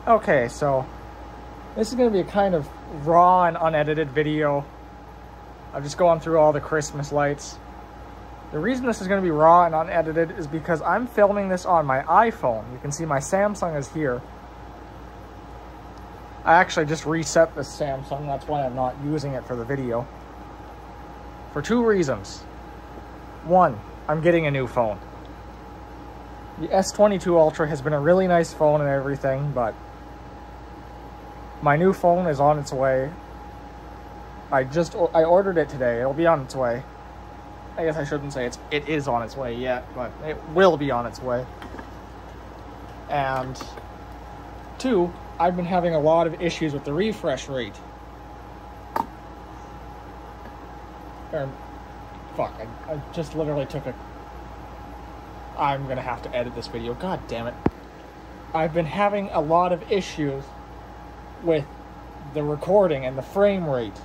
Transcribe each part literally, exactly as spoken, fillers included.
Okay, so this is going to be a kind of raw and unedited video. I'm just going through all the Christmas lights. The reason this is going to be raw and unedited is because I'm filming this on my iPhone. You can see my Samsung is here. I actually just reset this Samsung. That's why I'm not using it for the video. For two reasons. One, I'm getting a new phone. The S twenty-two Ultra has been a really nice phone and everything, but my new phone is on its way. I just, I ordered it today. It'll be on its way. I guess I shouldn't say it's, it is on its way yet, but it will be on its way. And two, I've been having a lot of issues with the refresh rate. Or, fuck, I, I just literally took a... I'm gonna have to edit this video. God damn it. I've been having a lot of issues with the recording and the frame rate.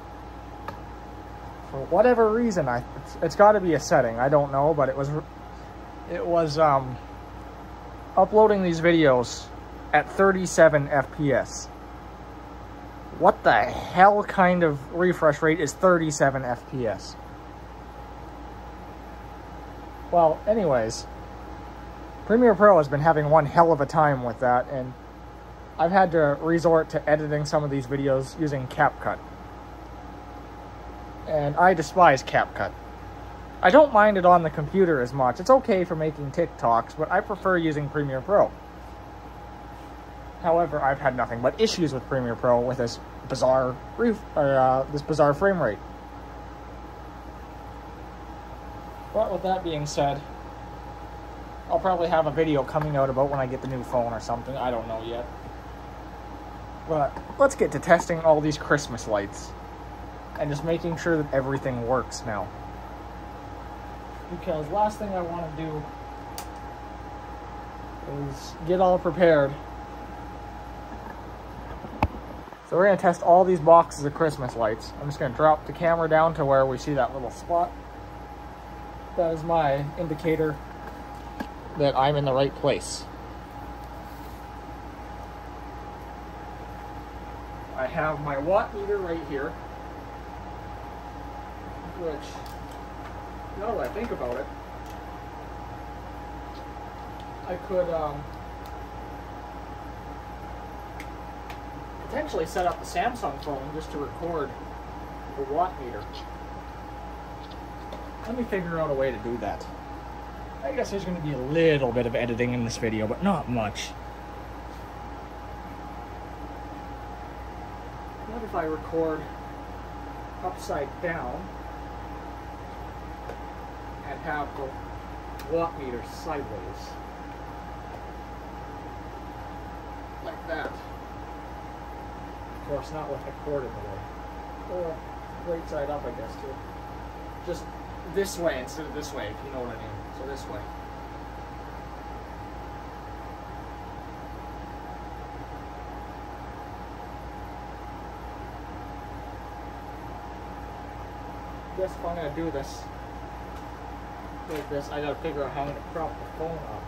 For whatever reason, I it's, it's got to be a setting. I don't know, but it was it was um, uploading these videos at thirty-seven F P S. What the hell kind of refresh rate is thirty-seven F P S? Well, anyways, Premiere Pro has been having one hell of a time with that, and I've had to resort to editing some of these videos using CapCut. And I despise CapCut. I don't mind it on the computer as much. It's okay for making TikToks, but I prefer using Premiere Pro. However, I've had nothing but issues with Premiere Pro with this bizarre ref or uh, this bizarre frame rate. But with that being said, I'll probably have a video coming out about when I get the new phone or something. I don't know yet. But let's get to testing all these Christmas lights and just making sure that everything works now. Because last thing I want to do is get all prepared. So we're going to test all these boxes of Christmas lights. I'm just going to drop the camera down to where we see that little spot. That is my indicator that I'm in the right place. I have my watt meter right here, which, now that I think about it, I could um, potentially set up the Samsung phone just to record the watt meter. Let me figure out a way to do that. I guess there's going to be a little bit of editing in this video, but not much. What if I record upside down and have the watt meter sideways? Like that. Of course, not with the cord in the way. Or right side up, I guess, too. Just this way instead of this way, if you know what I mean. So this way. I guess if I'm going to do this like this, I got to figure out how I'm going to prop the phone up.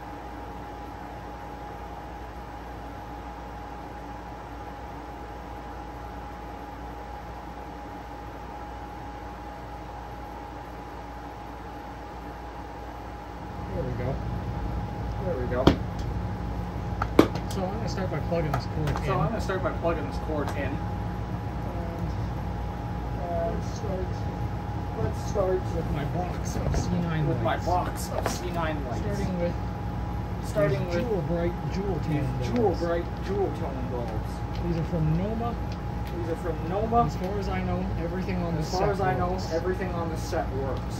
There we go. There we go. So I'm going to start by plugging this cord in. So I'm going to start by plugging this cord in. And, and start. Let's start with my box of C nine with lights. my box of C nine lights. Starting with starting with jewel bright jewel tone jewel bulbs. bright jewel tone bulbs. These are from Noma. These are from Noma. As far as I know, everything on the set. As far as I know, everything on the set works.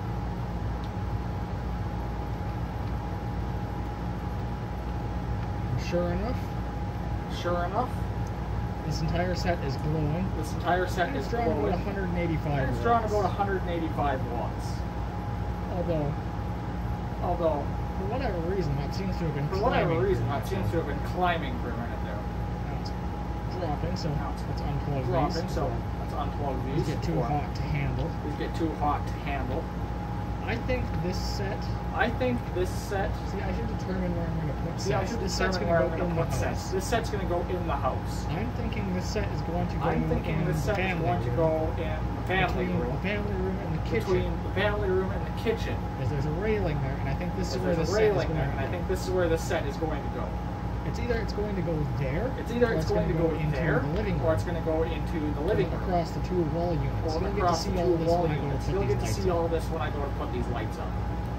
Sure enough. Sure enough. This entire set is glowing. This entire set is glowing. It's drawn about one hundred eighty-five watts. It's drawn about one hundred eighty-five watts. Although, although, for whatever reason, that seems to have been for climbing. For whatever reason, that seems to have been climbing for a minute there. Now it's dropping, so now it's, let's unplug dropping, these. so let's unplug these. These get too hot to handle. These get too hot to handle. I think this set. I think this set. See, I should determine where I'm going to put sets. See, I should this set's going to go in the house. This set's going to go in the house. I'm thinking this set is going to go. I'm thinking in this set is going to go in the family room. The family room and the kitchen. Between the family room and the kitchen. Because there's a railing there, and I think this is where the set is going to go. And I think this is where the set is going to go. It's either it's going to go there. It's either it's going to go in there, or it's going to go into the living room. Across the two wall units. Or across the two wall units. You'll get to see all this when I go to put these lights up.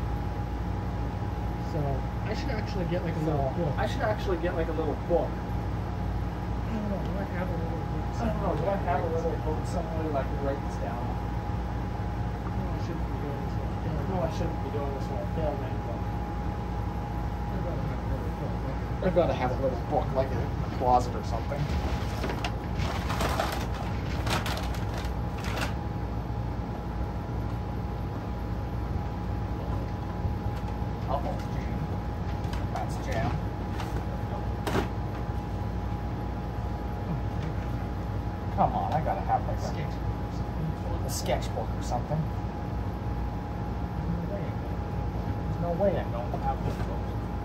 So I should actually get like a little book. I should actually get like a little book. I don't know. Do I have a little book? I don't know. Do I have a little book somewhere that I can write this down? No, I shouldn't be doing this one. No, I shouldn't be doing this one. Filming. I've got to have a little book, like in a closet or something. Uh-oh, jam. That's jam. Come on, I gotta have like a sketch, a sketchbook or something. There's no way I don't have this book.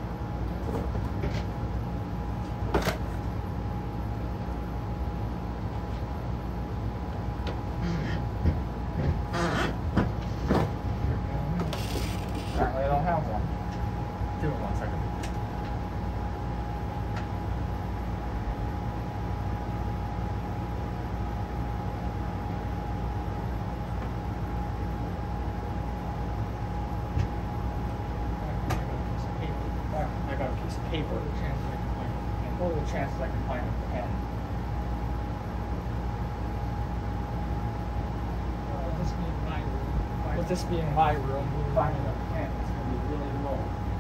Apparently I don't have one. Give it one second. I got a piece of paper. What are the chances I can find a pen? Uh, this being my room. With this being my room, finding a pen is going to be really low.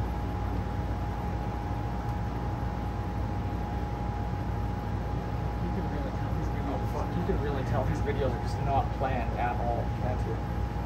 You can really tell these videos. Oh, fuck. You can really tell these videos are just not planned at all, can't you?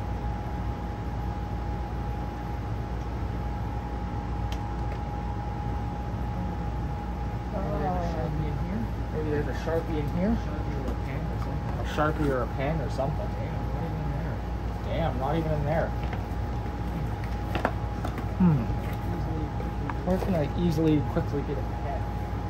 Maybe there's a Sharpie in here. Sharpie or a pen or something. A Sharpie or a pen or something. Damn, not even in there. Damn, not even in there. Hmm. Where can I easily, quickly get a pen?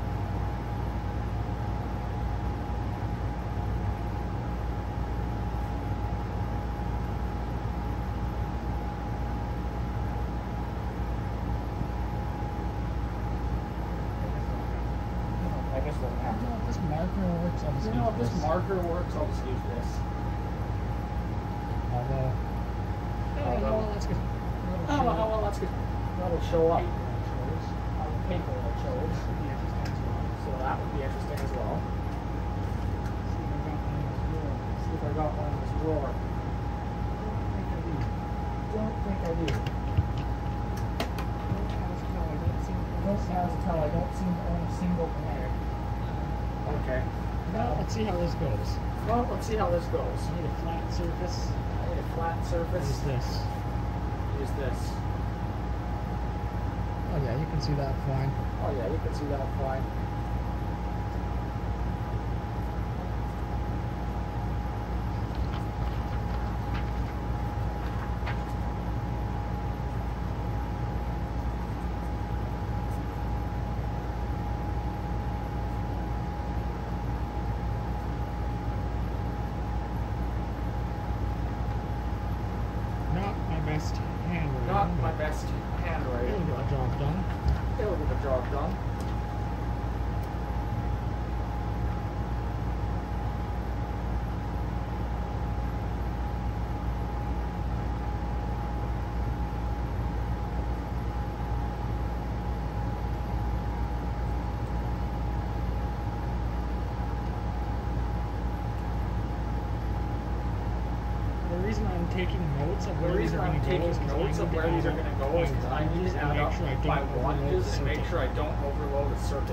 I guess we'll have to. You know, if this marker works, I'll just you know, use if this. this marker works, I'll just use this. Although, I don't know how that's good. I don't know how well that's good. That'll show up. On the paper that shows. So that would be interesting as well. See if I got one in this drawer. Don't think I do. Don't tell, I don't seem to own a single pen. Okay. Well, let's see how this goes. Well, let's see how this goes. I need a flat surface. I need a flat surface. Use this. Use this. Oh yeah, you can see that fine. Oh yeah, you can see that fine. Best handwriting. Not my best handwriting. It'll get the job done. It'll get the job done. The reason I'm taking notes of where these are going to go is notes of where these are going to go is because I need to add up my wattages and make sure I don't overload a circuit.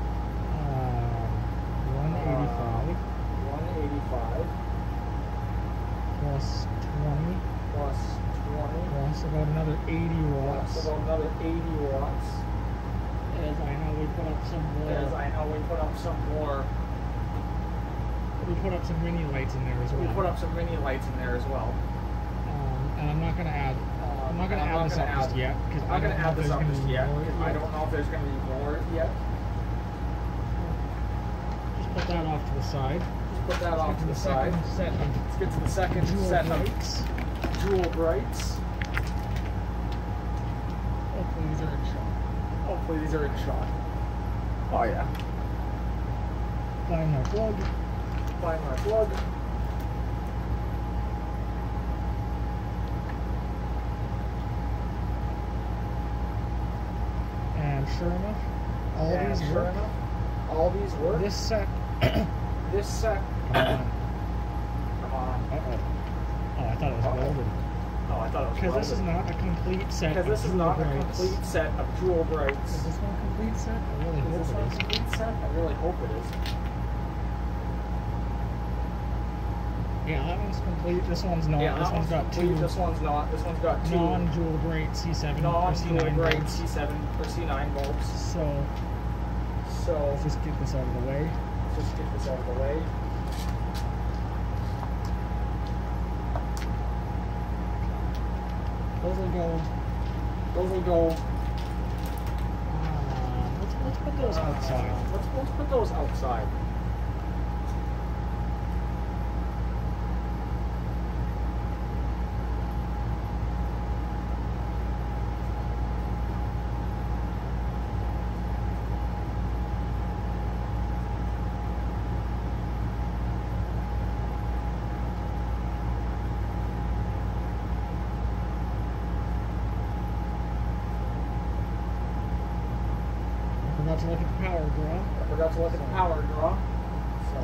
one eighty-five. watts. So about another eighty watts. As I know we put up some more. As I know we put up some more. We put up some mini lights in there as well. We put up some mini lights in there as well. Um, and I'm not going to add. Uh, I'm not going to add this up add, just yet because I'm not going to add this up just yet. yet. I don't know if there's going to be more yet. Just put that off to the side. Just put that Let's off to the, the side. Set of Let's get to the second jewel set brights. of jewel brights. Hopefully these are in shot. Hopefully these are in shot. Oh yeah. Find my plug. Find my plug. And sure enough, all and these sure work. Enough, all these work. This set. this set. Come on. Come on. Uh oh. Oh, I thought it was Uh-oh. welded. Oh, I thought it was Because this is not a complete set. Because this is not brights. a complete set of jewel brights. Is this one a complete set? I really is hope this it one is. a complete set? I really hope it is. Yeah, that one's complete. This one's not. Yeah, this that one's one's got complete. two. This one's not. This one's got two non-jewel bright C seven or C non-jewel nine bright bulbs. C seven or C nine bulbs. So, so let's just get this out of the way. Let's just get this out of the way. Those will go. Those will go. Uh, let's let's put those uh, outside. Let's let's put those outside. I forgot to look at the power draw. I forgot to look at the power draw. So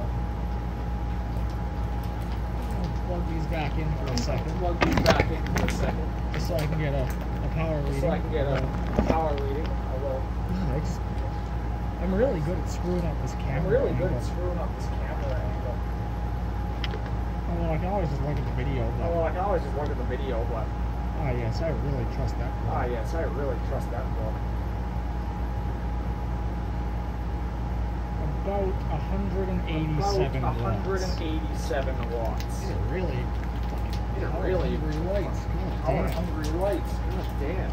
I'll plug these back in for a second. Plug these back in for a second. Just so I can get a, a power reading. So I can get a power reading. I will. I just, I'm really good at screwing up this camera. I'm really good angle. at screwing up this camera angle. Although I can always just look at the video. But, Well, I can always just look at the video, but ah, yes, I really trust that. ah, yes, I really trust that book. About one hundred eighty-seven About watts. one hundred eighty-seven watts. These are really, These are power really hungry lights. God power damn. hungry lights. God damn.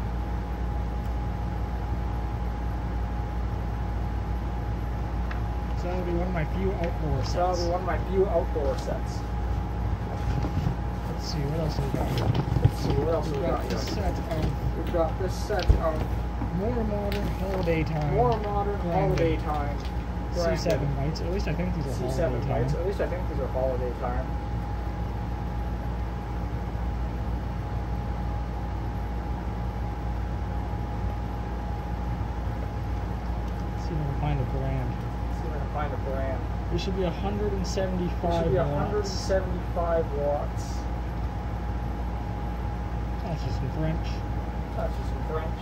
So that'll be one of my few outdoor sets. So that'll be one of my few outdoor sets. Let's see, what else have we got here? Let's see what else We've we got got this here. set of We've got this set of more modern holiday time. more modern holiday time. C seven lights. At least I think these are C holiday seven time. lights. At least I think these are holiday time. Let's see if I can find a brand. See if I can find a brand. This should be one hundred seventy-five It should be watts. one hundred seventy-five watts. That's just in French. That's just in French.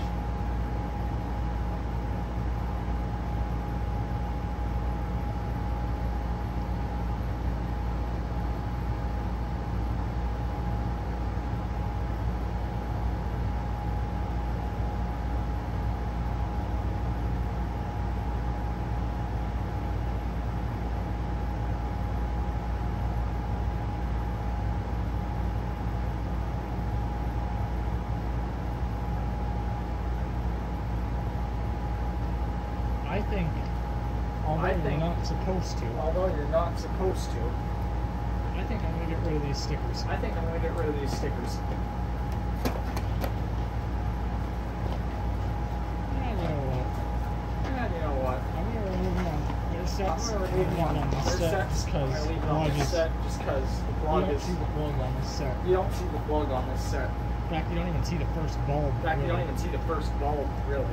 I think, although I you're think- not supposed to, Although you're not supposed to. I think I'm going to get rid of these stickers. I think I'm going to get rid of these stickers. Yeah, you know what? And you know what? I'm going to remove them on their sets. I'm going to leave them on this their set sets. I'm because going to leave the it on plug this is, set just because the you plug don't is... see the plug on this set. You don't see the plug on this set. In fact, you don't even see the first bulb. In fact, you don't really. even see the first bulb, really.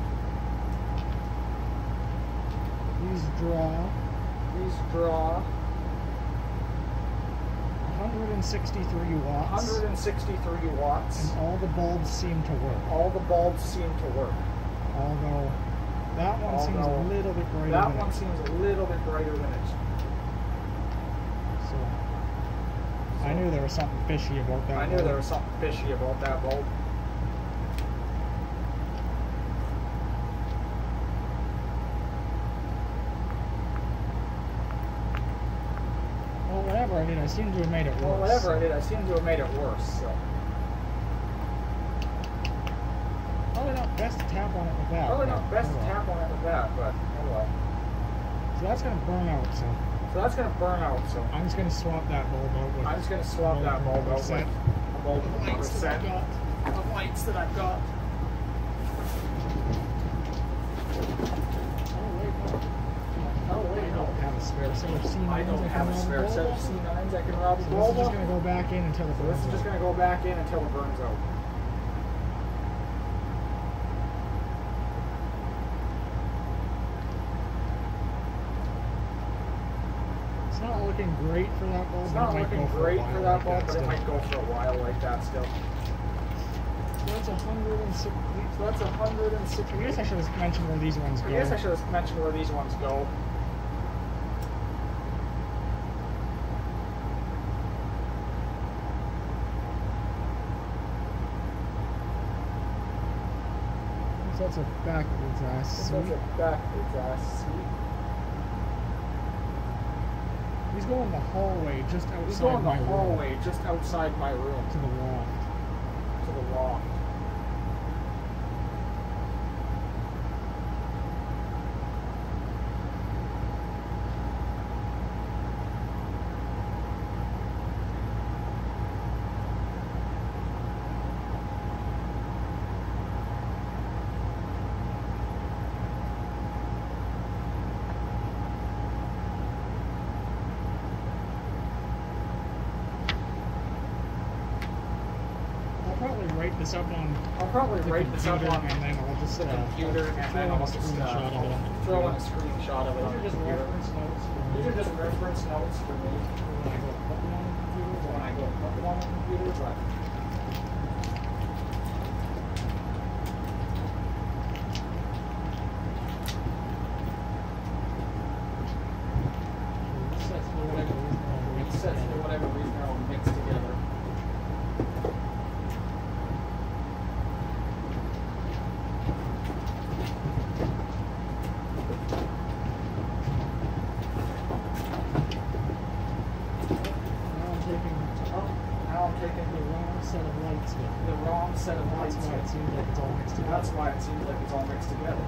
These draw These draw one hundred sixty-three watts. one hundred sixty-three watts. And all the bulbs seem to work. All the bulbs seem to work. Although that one Although seems a little bit brighter That than one it. seems a little bit brighter than it. So, I knew there was something fishy about that. I knew bulb. there was something fishy about that bulb. did, I seem to have made it worse. Well, whatever I did, I seem to have made it worse, so. Probably not best to tap on it with that. Probably not best oh, to well. tap on it with that, but oh well. So that's going to burn out, so. So that's going to burn out, so. I'm just going to swap that bulb out with. I'm just going to swap that bulb out with a bulb with another set of lights that I've got. Oh, wait, I don't have a spare set of C nines. I don't have a spare set of C nines I can rub a so bulb. This is just going to go back in until it So burns this is just out. going to go back in until it burns out. It's not looking great for that bulb. It's not looking great for that bulb, but it might go for a while like that still. So that's a hundred and sixty. So that's a hundred and sixty. I guess I should have mentioned where these ones go. I guess I should have mentioned where these ones go. So that's a backwards ass So seat. that's a backwards ass seat. He's going the hallway just outside He's going the my hallway room. just outside my room To the loft. to the loft. Write this up on I'll probably the write this up computer, on and then I'll just the uh, computer, and then throw in I'll a just screenshot uh, of it on the throw in a computer. screenshot of it on the These are just computer. reference notes for me. These are just reference notes for me when I go to put them on the computer. when I go to put them on the computer, but It sets for whatever reason they're all it mixed says for together. whatever reason they're all mixed together. Now I'm taking Oh, now I'm taking the wrong set of lights with it. the wrong set of That's lights why it in. seems like it's all mixed together. That's why it seems like it's all mixed together.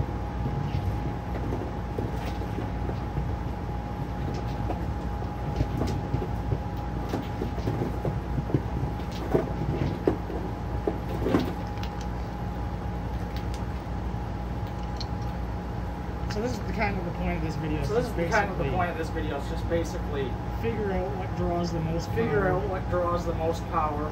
So this is the kind of the point of this video. So this is the kind of the basically point of this video. It's just basically figure out what draws the most figure power out what draws the most power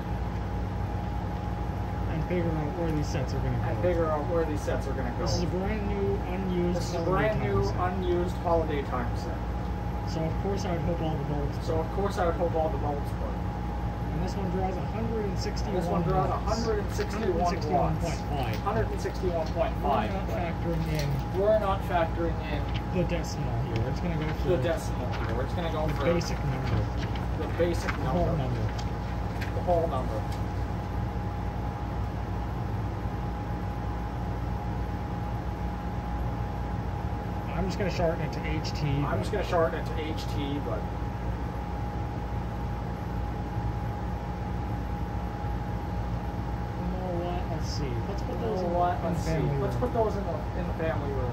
and figure out where these sets are going to go. and figure out where these sets are going to go. This is a brand new, unused. This is a holiday brand time new, set. unused holiday time set. So of course I would hope all the bulbs. So of course I would hope all the bulbs work. And this one draws one hundred sixty-one. This one draws watts. one hundred sixty-one watts. one hundred sixty-one point five. one hundred sixty-one point We're five. not factoring in We're not factoring in the decimal here. It's going to go for the decimal here. It's going to go the for basic number, the basic the number, whole number. the whole number. I'm just going to shorten it to H T. I'm just going to shorten it to H T, but You know what? Let's see. Let's put you those know in, what? in Let's the see. family Let's room. put those in the in the family room.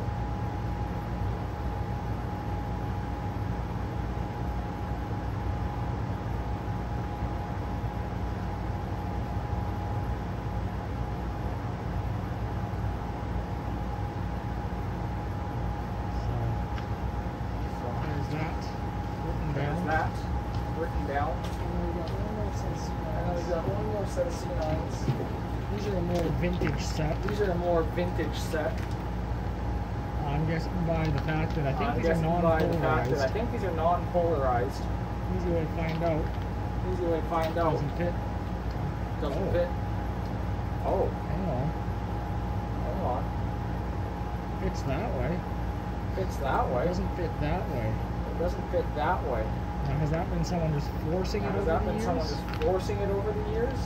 So there's that written There's down. that written down. And we got one more set of C And then we nines. got one more set of C nines. These are a more vintage set. These are a more vintage set. I'm guessing by the fact that I think I'm these are guessing by the fact that I non-polarized. think these are non-polarized. Easy way to find out. Easy way to find out. Doesn't fit. Doesn't Oh. fit. Oh, Hang on. hang on. Fits that way. Fits that way. It doesn't fit that way. It doesn't fit that way. Now, has that been someone just forcing Now, it has over that the been years? someone just forcing it over the years?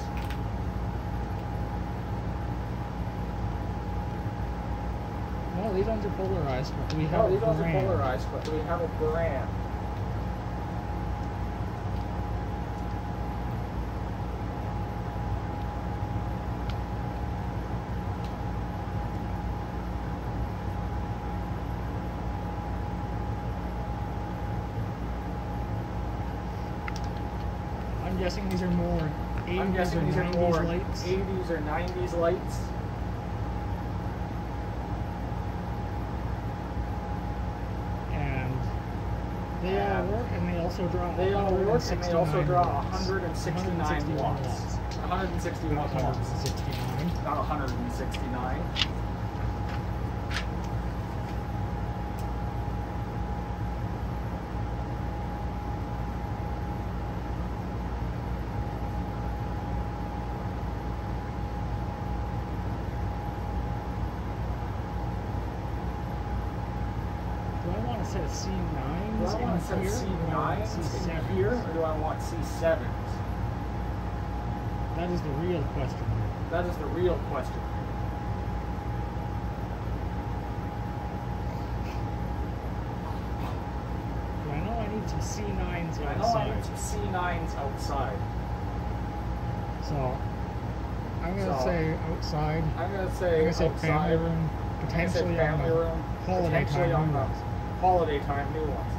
No, these ones are polarized, but do we have No, a these ones are brand? polarized, but do we have a brand? guessing these are more eighties I'm guessing or these are nineties more lights. eighties or nineties lights. And they all work, and they also draw. They all work, and they also draw watts. one hundred sixty-nine watts. one hundred sixty-one Not watts. one hundred sixty-nine. Not one hundred sixty-nine. Do I want to set C nines Do I want to set in here? C or do I want nines C in sevens? here, or do I want C sevens? That is the real question here. That is the real question. Do I know I need some C nines I know outside? I need some C nines outside. So, I'm going to So, say outside. I'm going to I'm say going to say outside. family room, I'm gonna say potentially on family the room, holiday potentially time on new the ones. holiday time new ones.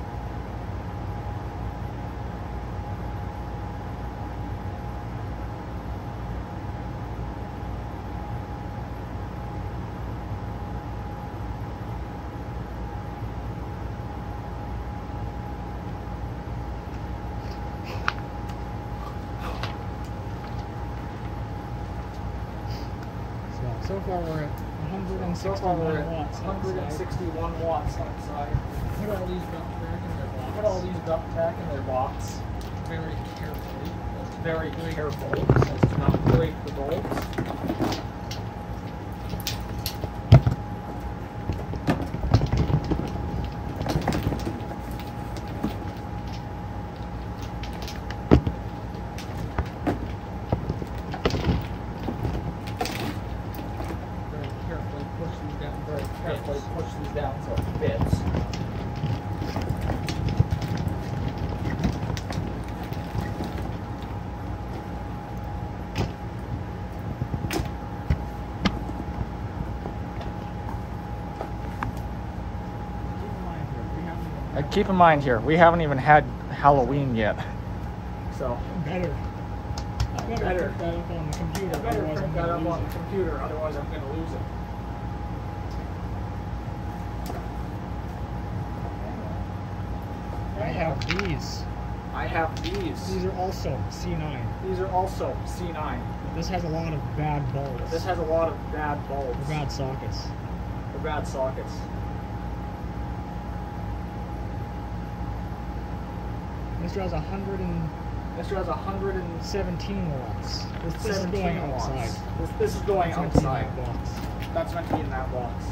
So, so far we're at one So far we're hundred sixty-one at watts. one hundred sixty-one watts outside. Put all these duct back in their box. Put all these duct tack in their box very carefully. very carefully as to not break the bolts. Very carefully push these down. Very carefully push these down so it fits. Keep in mind here, we haven't even- Uh, keep in mind here, we haven't even had Halloween yet. So, Better. I better, Better. print that up on the computer. I better otherwise print I'm that gonna up lose on it. the computer, otherwise I'm going to lose it. I have these. I have these. These are also C nine. These are also C nine. This has a lot of bad bulbs. This has a lot of bad bulbs. or bad sockets. Or bad sockets. This draws one hundred This draws one hundred seventeen watts. This, this is going watts. outside. This, this is going It's meant to be in outside. that box. That's meant to be in that box.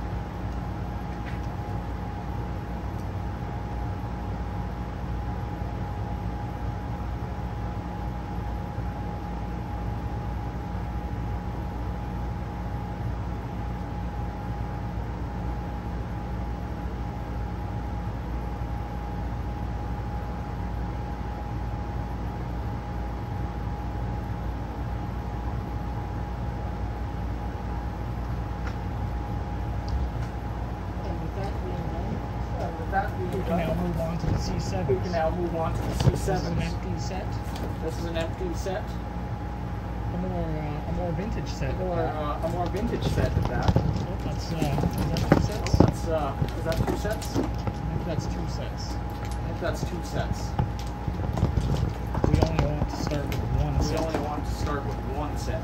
And with that being done, And with that being we can now done, move on to the C seven. we can now move on to the C This is an sevens. empty set. This is an empty set. A more uh, a more vintage set. Or uh, a more vintage set at that. Oh, that's uh, is that two sets? That's uh, is that two sets? I think that's two sets. I think that's two sets. We only want to start with one We set. only want to start with one set.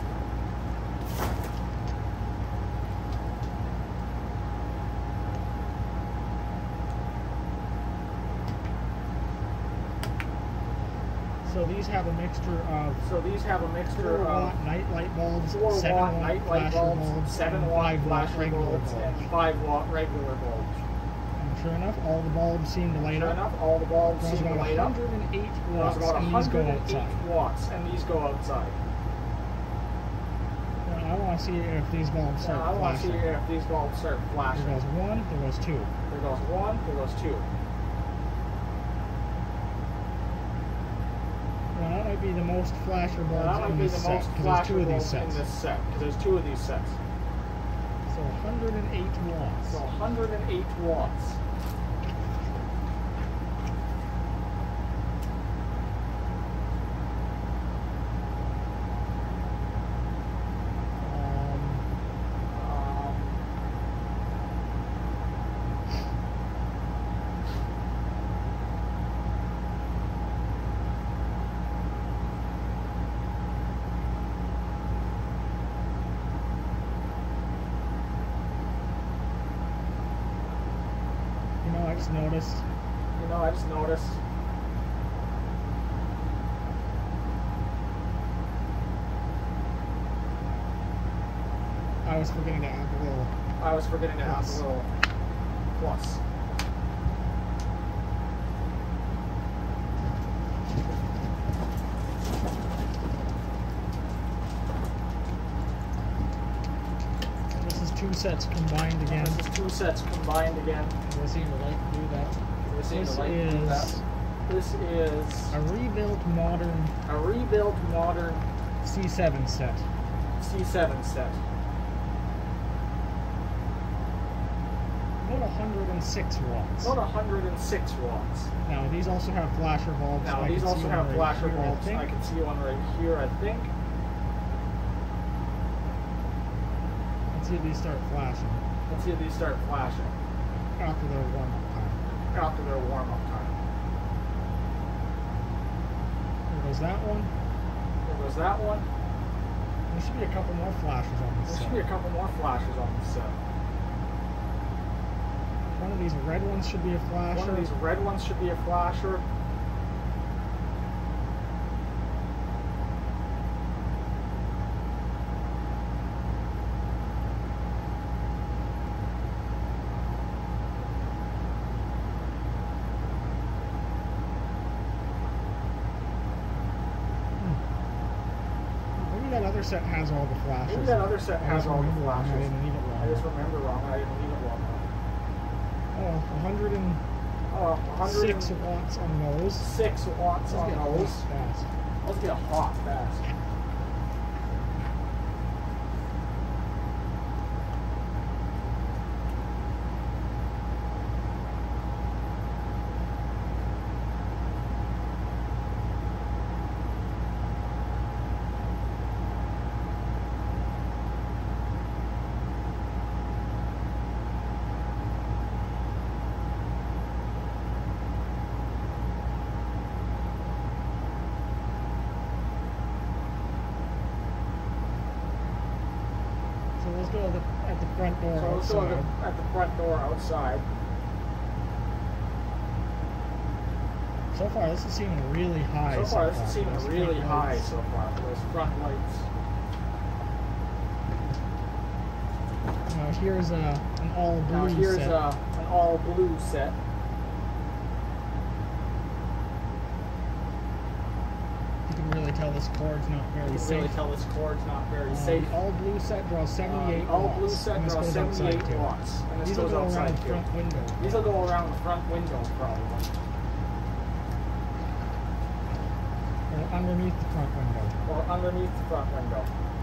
So these have a mixture of So these have a mixture four of watt night light bulbs, four seven watt watt night light flasher bulbs, bulbs, seven and watt five watt flasher regular bulbs, bulbs. and five watt regular bulbs. And sure enough, all the bulbs seem to light Sure up. enough, all the bulbs There's seem to about light up. one hundred eight There's watts, about and these go one hundred eight outside. watts, and these go outside. Now, I want to see if these bulbs start Now, I want to see flashing. if these bulbs start There flashing. goes one, there goes two. There goes one, there goes two. Now, that might be the most flasher Now, bulbs that might in be this the set, most because there's two flasher of these bulbs in sets. this set, because there's two of these sets. So one hundred eight watts. So one hundred eight watts. just noticed. You know, I just noticed. I was forgetting to add the little. I was forgetting to add plus. the little plus. This is two sets combined again. This is two sets combined again. Do I seem to like to do that? Do I seem This to like to do that? is This is a rebuilt modern a rebuilt modern C seven set. C seven set. About one hundred six watts. About one hundred six watts. Now these also have flasher bulbs. Now I these can see also one have right flasher here, I bulbs. think. I can see one right here, I think. Let's see if these start flashing Let's see if these start flashing after their warm-up time. after their warm-up time. There goes that one. There goes that one. There should be a couple more flashes on this There set. should be a couple more flashes on this set. One of these red ones should be a flasher. One of these red ones should be a flasher. Maybe that other set has all the flashes. Maybe that other set I has just all the remember wrong. flashes. I didn't leave it wrong. I just remember wrong. I didn't leave it wrong. Oh, one hundred Oh, one hundred six watts on those. six watts Let's on get those. hot fast. Let's get hot fast. So let's go at the, at the front door So let's go outside. at the, at the front door outside. So far, this is seeming really high. So far, this is seeming Those really front high lights. so far for those front lights. Now here's a, an all blue Now here's set. a, an all blue set. You can really tell this cord's not very You can safe. really tell this cord's not very Uh, safe. the all blue set draws seventy-eight Uh, all watts. blue set and this draws goes outside seventy-eight too. watts. And this These will goes go outside around the too. front window. These will go around the front window probably. Or underneath the front window. Or underneath the front window.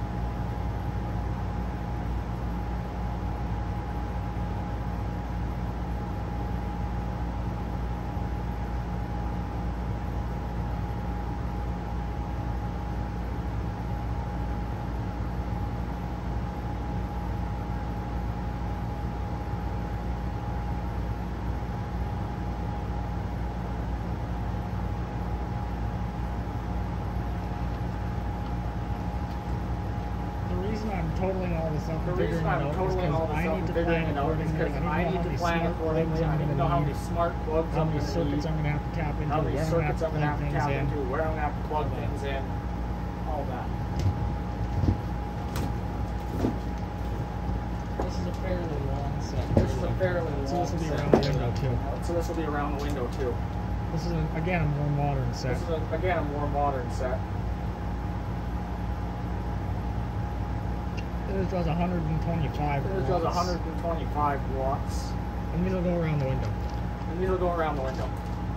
The reason I'm totaling all this up The and reason figuring it I'm out is totaling all because this I up need and to figuring plan it out is accordingly. because I need to plan accordingly. I need to know how many smart plugs how I'm many going to circuits need, I'm going to have to tap into, how many where I'm circuits I'm going to going to have to plug tap things into, in. where I'm going to have to plug things in, all that. This is a fairly long set. This is a fairly long So this will be set. around the window too. So this will be around the window too. This is, a, again, a more modern set. This is, a, again, a more modern set. This draws one hundred twenty-five This watts. draws one hundred twenty-five watts. And these will go around the window. And these will go around the window.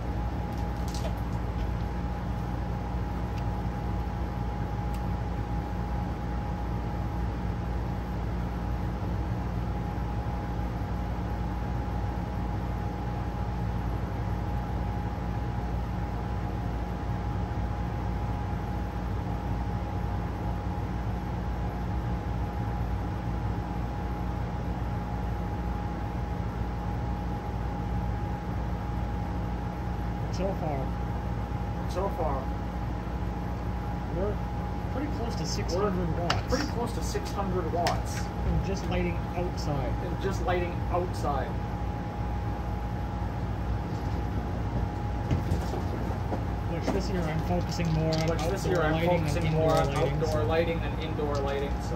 So far, So far, we're pretty close to six hundred watts. pretty close to six hundred watts. And just lighting outside. And just lighting outside. Which this year I'm focusing more on Which outdoor this year I'm lighting focusing and more on indoor lighting, outdoor so. lighting than indoor lighting. So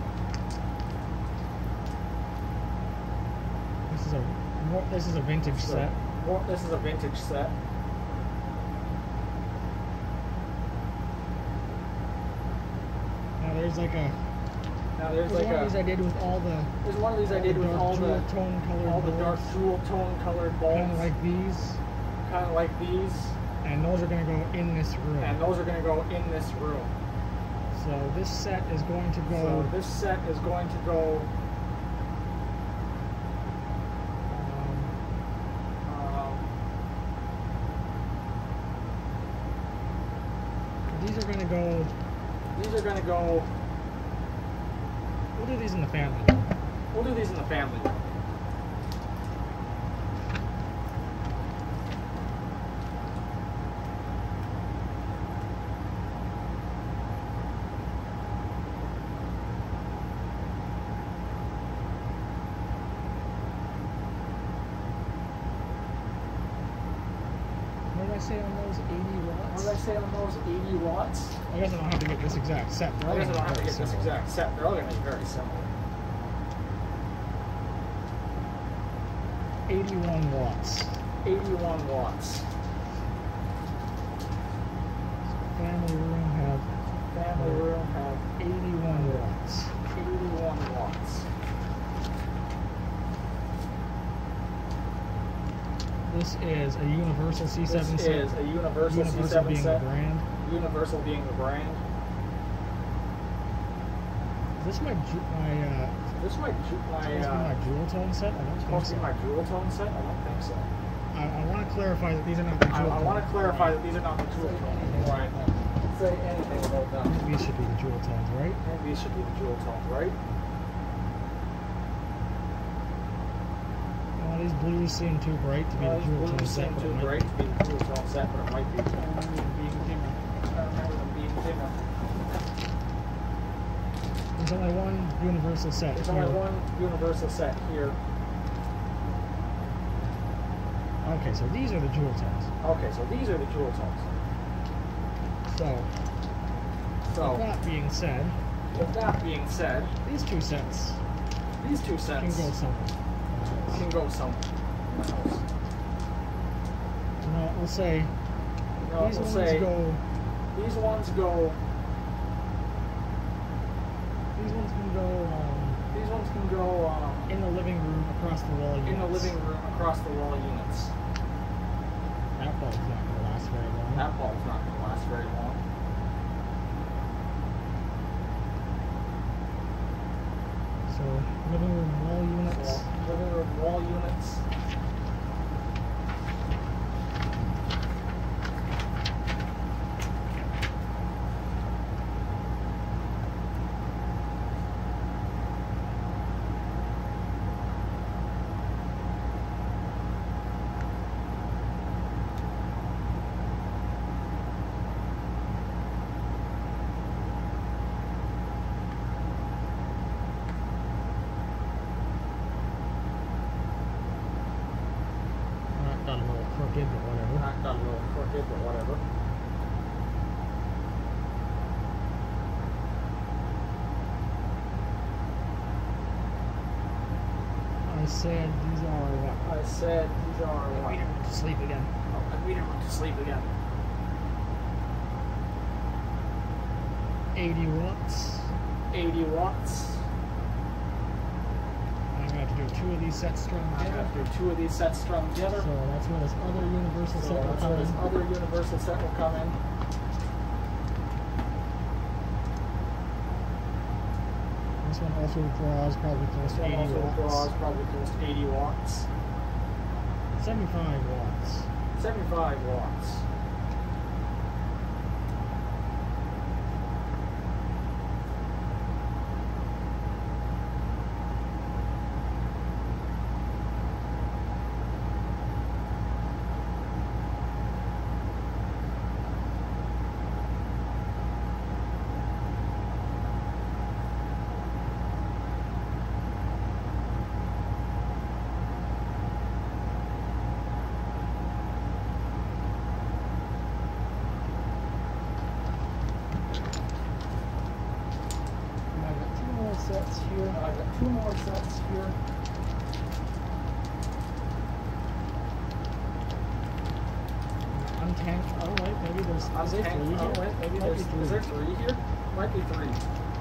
This is a more, this is a vintage so, set. More, this is a vintage set. Now there's like a Now there's, there's like one a of these I did with all the there's one of these I all did the with dark all the jewel tone colored all the dark bulbs, jewel tone colored bulbs, kind of like these, kind of like these, and those are going to go in this room. and those are going to go in this room. So this set is going to go. So this set is going to go. Um, Um, these are going to go. these are going to go. We'll do these in the family. We'll do these in the family. What did I say on those eighty watts? What did I say on those eighty watts? I guess I don't have to get this exact set. I guess I don't have to get this similar. exact set. They're all going to be very similar. eighty-one watts. eighty-one watts. Family room have Family room have eighty-one watts. eighty-one watts. This is a Universal C seven This set. is a Universal, Universal C seven being set. the brand. Universal being the brand. Is this my ju- my uh? This is my ju- my Supposed to be uh, my jewel tone set? I don't think supposed to so. be my jewel tone set. I don't think so. I, I want to clarify that these are not the I, jewel I tone. want to clarify that these are not the jewel tones before I say anything about them. These should be the jewel tones, right? And these should be the jewel tones, right? Well, these blues seem too bright to be Well, the jewel these tone blues set. seem but too it might bright be. to be the jewel tone set, but it might be. I remember them being dimmer. I remember them being dimmer. There's only one universal set There's here. only one universal set here. Okay, so these are the jewel tones. Okay, so these are the jewel tones. So, So, with that being said, with that being said, these two sets these two can sets go somewhere. can go somewhere. No, we'll say No, these we'll ones say go. these ones go. These ones can go um, These ones can go um, in the living room across the wall. in the units. living room across the wall units. That bulb's not going to last very long. That bulb's not going to last very long. So, living room wall units. So, living room wall units. That got a little crooked, but whatever. That got a little crooked, but whatever. I said these are what? I said these are We what? never went to sleep again. Oh, and we never went to sleep again. eighty watts. eighty watts. I'm going to have to do two of these sets strung I'm together. gonna do two of these sets strung together. So that's where this other universal So set will that's come where this in. other universal set will come in. This one also draws probably close This to one eighty also watts. draws probably close to eighty watts. seventy-five watts. seventy-five watts. two more sets here. Untanked. Oh wait, maybe there's. Is there three here? Oh wait, maybe there's. Three. Is there three here? Might be three.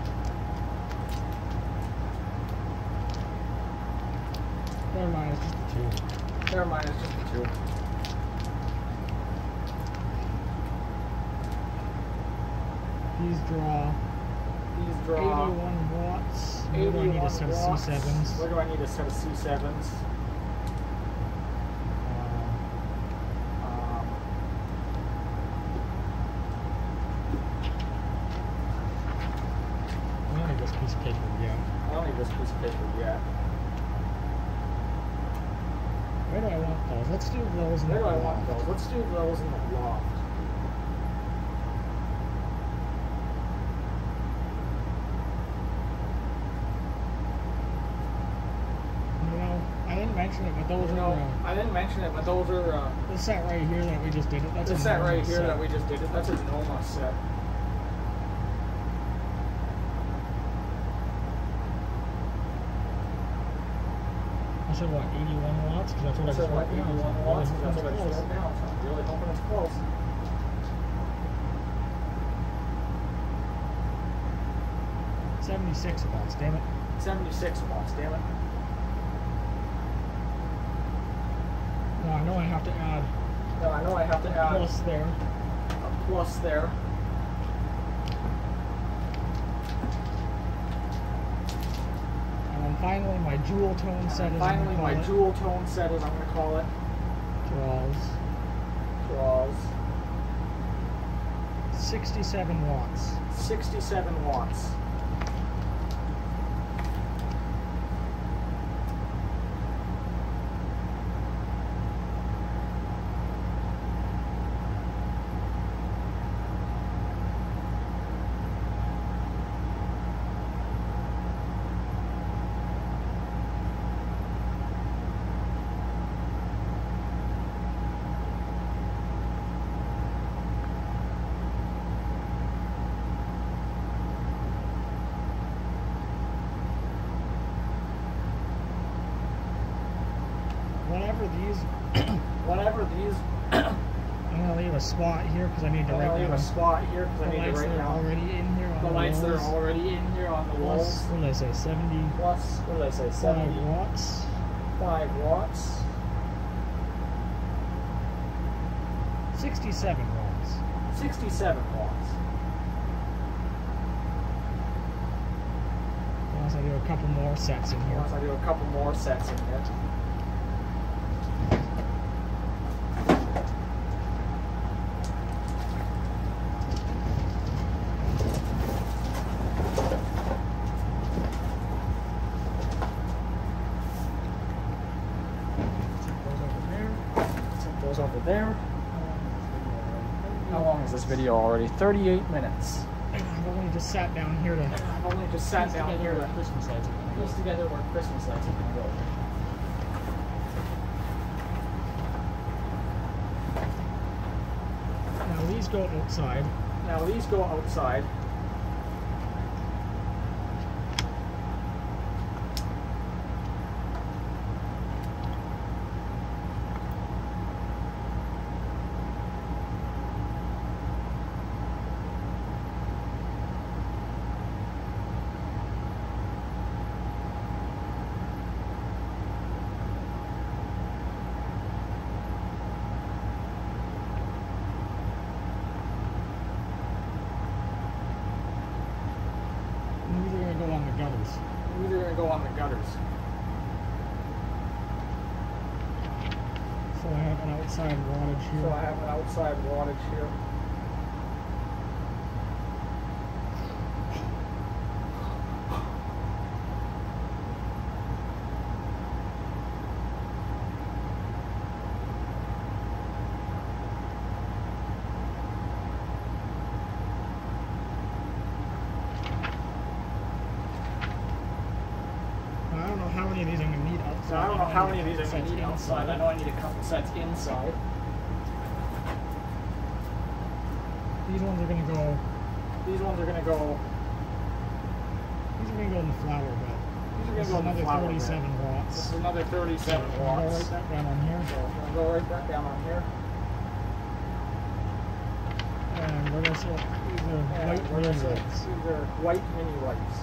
Never mind, it's just the two. Never mind, it's just the two. These draw. These draw. eighty-one watts. Where do I need a set watts. of C sevens? Where do I need a set of C sevens? Piece of paper yet. I don't need this piece of paper yet. Where do I want those? Let's do those in Where the do I loft. want those? Let's do those in the loft. You know, I didn't mention it, but those you are. know, Uh, I didn't mention it, but those are. Uh, the set right here that we just did it. That's the a set right here set. that we just did it. That's a Noma set. I said what, eighty-one watts? Because that's what I, I just said what, wrote down. eighty-one watts? That's what I just close. wrote down. So I'm really hoping it's close. seventy-six watts, damn it. seventy-six watts, damn it. No, I know I have to add. No, I know I have to a add plus there. a plus there. And then finally, my jewel tone set is. Finally, my it. jewel tone set, as I'm going to call it, draws draws sixty-seven watts. sixty-seven watts. Whatever these, Whatever these, I'm gonna leave a spot here because I need to I'm write going to leave down a spot here because I the need to lights write that are down already in here on the the lights that are walls. already in here on the walls. Plus, what did I say? seventy. Plus, what did I say? Five seventy watts. five watts. Sixty-seven watts. Sixty-seven watts. Unless I do a couple more sets in here. Once I do a couple more sets in here. Goes over there. How long is this video already? thirty-eight minutes. And I've only just sat down here to. I've only just sat down here to Christmas lights. piece together where Christmas lights are going to go. Now these go outside. Now these go outside. These are gonna go on the gutters. These are going to go on the gutters. So I have an outside wattage here. So I have an outside wattage here. I don't know how many of these I'm gonna need outside. So I don't know how many of these I'm going Sets to need outside. I know I need a couple sets inside. These ones are gonna go. These ones are going to go. These are gonna go in the flower bed. This is another thirty-seven watts. This is another thirty-seven so, watts. I'll write that down on here. So I'm going to write that down on here. And what else? These are And white mini lights. These are white mini lights.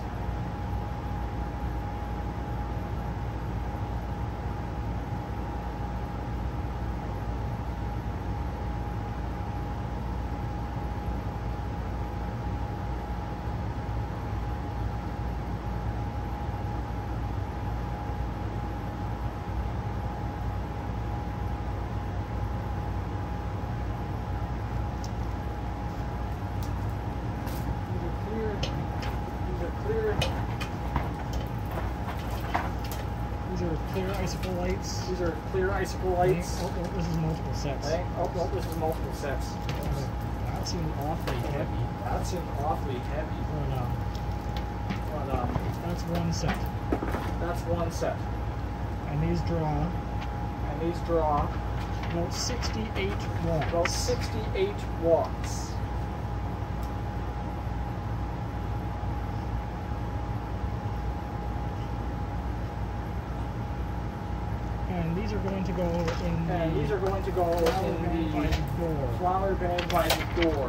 Clear icicle lights. These are clear icicle lights. Oh, oh, this is multiple sets. Okay. Oh, oh, this is multiple sets. That seems awfully heavy. That seems awfully heavy. But, um, but, um, that's one set. That's one set. And these draw. And these draw. About sixty-eight watts. About sixty-eight watts. And these are going to go in the and these are going to go in the door. flower bag by the door.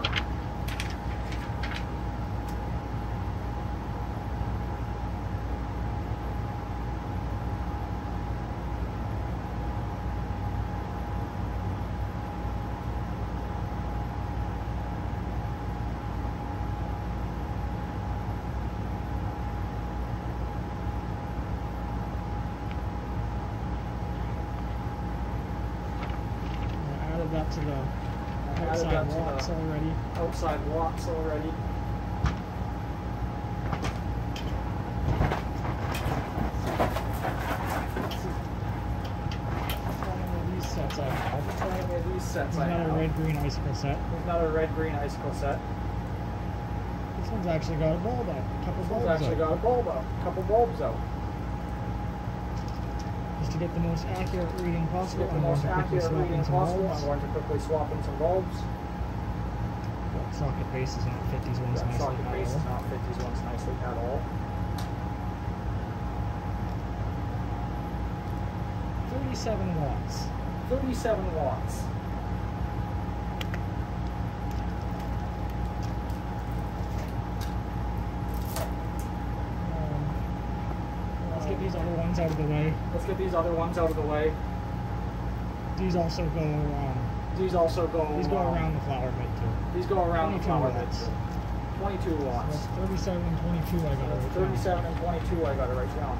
That to the outside watts already. Outside watts already. These sets I have. Trying to get these sets I have. Another red green icicle set. There's another red green icicle set. This one's actually got a bulb out. A couple this bulbs one's actually out. got a bulb out. A couple bulbs out. Just to get the most accurate reading possible. To get the most accurate reading possible, I'm going to quickly swap in some bulbs. That socket base is not fit these ones that nicely socket at base all. does not fit these ones nicely at all. thirty-seven watts. thirty-seven watts. Let's get these other ones out of the way. Let's get these other ones out of the way. These also go. Um, these also go. These go um, around the flower bed too. These go around the flower bed watts. too. twenty-two watts. So that's thirty-seven and twenty-two. I got it right thirty-seven down. and twenty-two. I got it right down.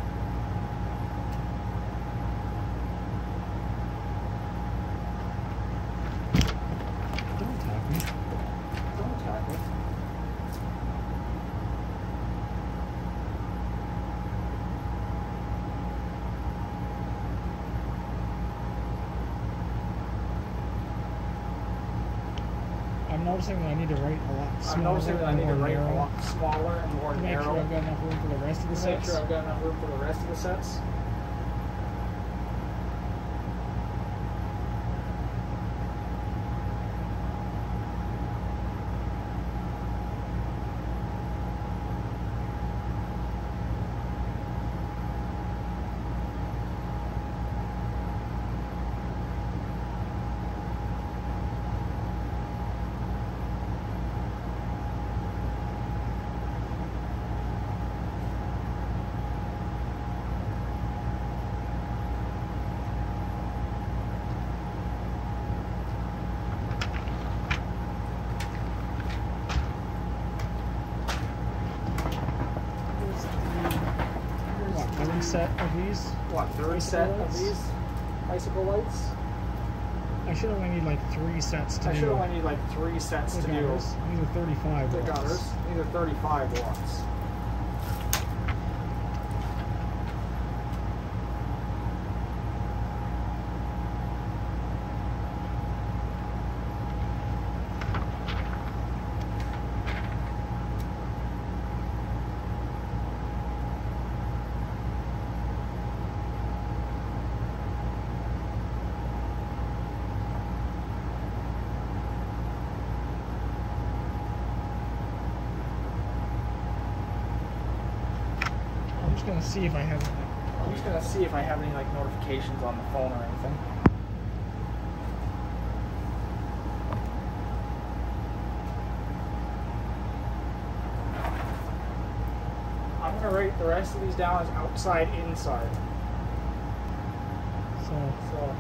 Don't attack me. Don't attack me. I'm noticing that I need to write a lot smaller. I'm noticing that I need to and more write a narrow lot smaller and more to make narrow. sure I've got enough room for the rest of the to sets. make sure I've got enough room for the rest of the sets. Set of these. What, third set of these icicle lights? I should only need like three sets to I do. should only need like three sets the to gutters. do. These are thirty-five The watts. gutters. These are thirty-five watts. gonna see if I have any. I'm just gonna see if I have any like notifications on the phone or anything. I'm gonna write the rest of these down as outside, inside. So, so.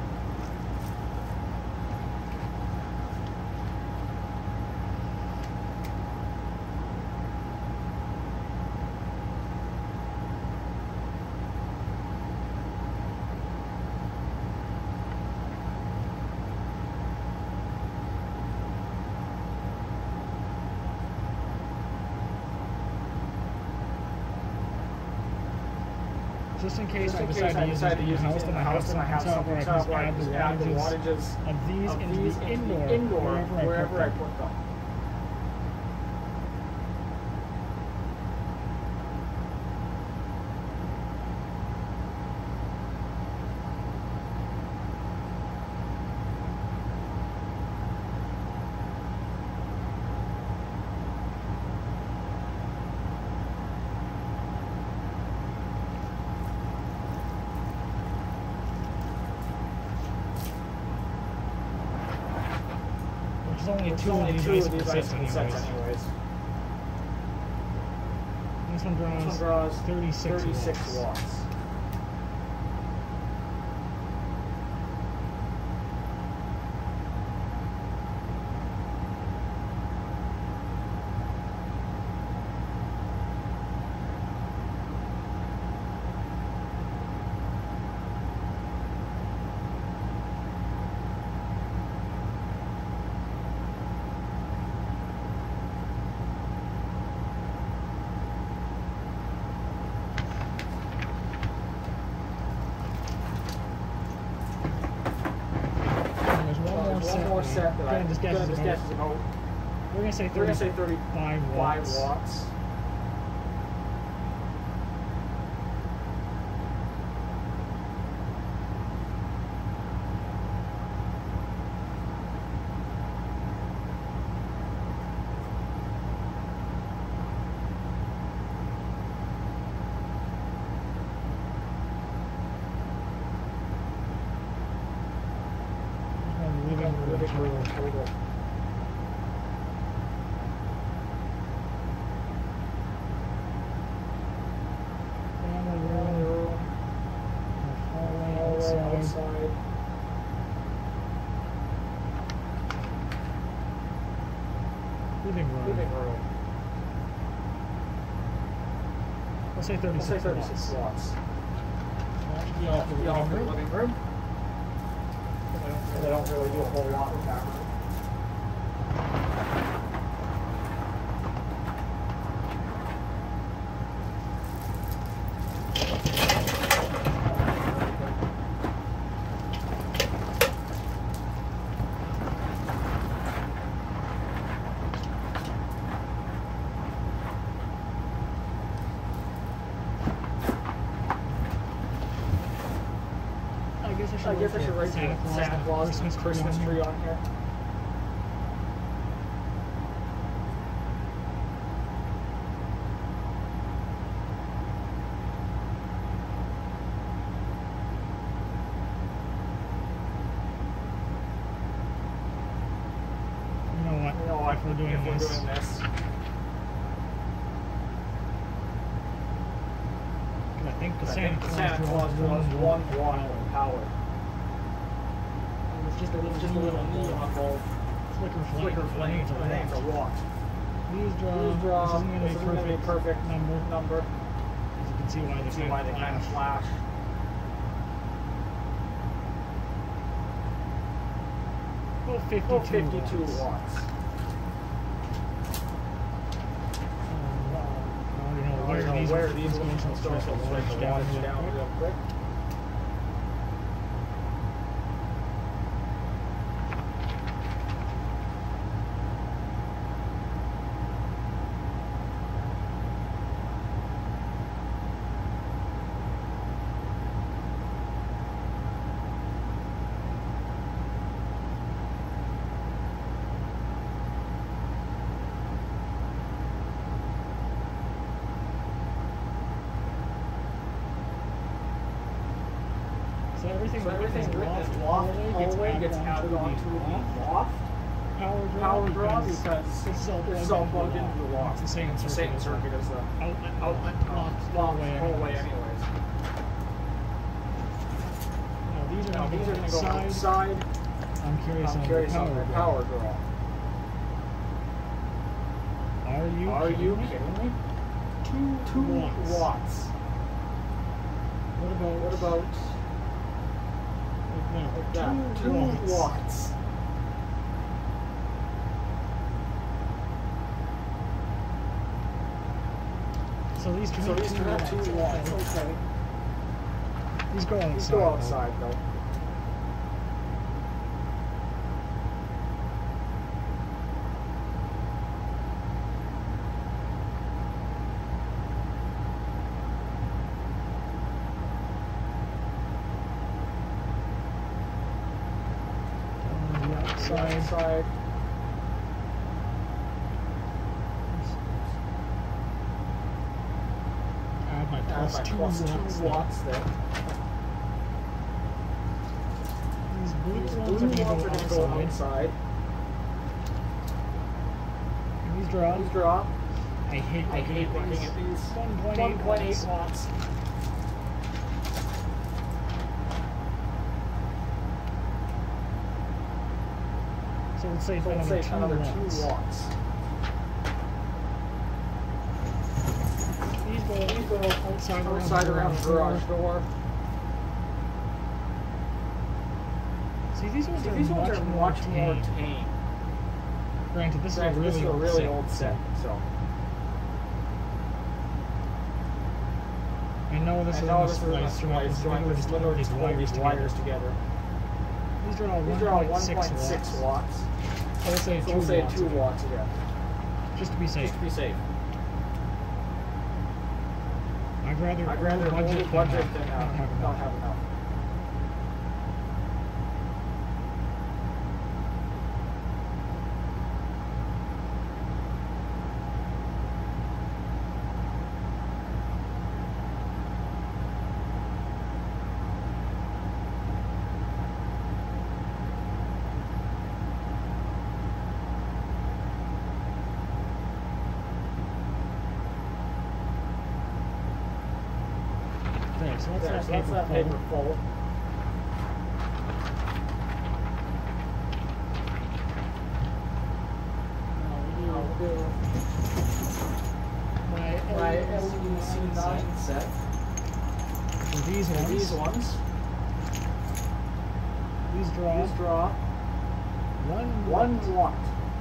Just in case Just I in decide case to I use decide it to in the use house, it then I in the have house, then I something have set up where I something can set up where I add can the just add the wattages wattages of these of into these the into indoor, the indoor wherever I wherever put I them. put them. There's only There's two only of these two of icicle these sets icicle anyways. sets anyways. This one draws, This one draws thirty-six, thirty-six watts. watts. One more set that I'm just gonna guess just is guess about. is about. We're gonna say We're gonna say thirty-five thirty-five watts. watts. Living room total. Family room. Hallway Hallway outside. outside. Living room. Living room. Let's say Let's thirty-six, say thirty-six watts. watts. That should be Yeah, all for the yeah, living for the room. living room. Because I don't really do a whole lot with that room. I guess I should, I guess I should write Santa the Claus, Santa Claus Christmas, Christmas tree on tree here. on here. You know what? You know what? If we're doing if we're this, doing this. I think the I Santa think Claus Santa Claus draws one watt of power. It's just a little, Just a little neon bulb. flicker flame. Flicker flame. It's a I think it's a watt. watt. These draw. These draw. This isn't going to This be isn't gonna be perfect. perfect number. Number. As you can see why they See kind why of they kind of flash. flash. About fifty-two, About fifty-two watts. watts. Um, I already know I where don't know these where are. these Let's ones go are. so So let's let's write write the the wattage wattage down down real real quick. So everything, so everything is written loft is loft hallway gets added onto the loft power draw, power draw because, because it's all it's all plugged into the loft. It's the same It's the same circuit as the outlet, outlet loft loft hallway. hallway anyways. Now these are Now going these are to going go to go outside. outside. I'm curious I'm on curious the power on the draw. power draw. Are you Are kidding you me? kidding me? Two, Two watts. watts. What about What about no, like two, that? Two watts. watts. So these two So these two have watts. two watts. Okay. These go outside. These go outside though. On the outside. Outside. Add my plus, Add my two, plus watts two there. watts there. These blue These ones blue are going ones to are go going to go outside. outside. And these draw. These drop. I hate I looking hate at looking these. at these. one point eight one point eight watts. watts. So let's say So let's another, say two, another watts. two watts. These go, These go outside, outside around the garage door. See, these ones See, are these ones much are more much more tame. tame. Granted, this Granted, is a really, this is a old, really set, old set, so. I know this I is know a this is a splice joint. splice joint. This literally just pulling these wires together. These are all These are all one point six six watts. watts. So let's say So two we'll say watts. two again. watts again. Just to be safe. Just to be safe. I'd rather, I'd rather budget, budget, than, budget not, than not uh, have enough. not have enough. Okay, so that's There, that so that's paper that full. paper full. Now we'll do My my L L E E D C nine set. So these So ones. these ones. These draw. These draw One. one watt.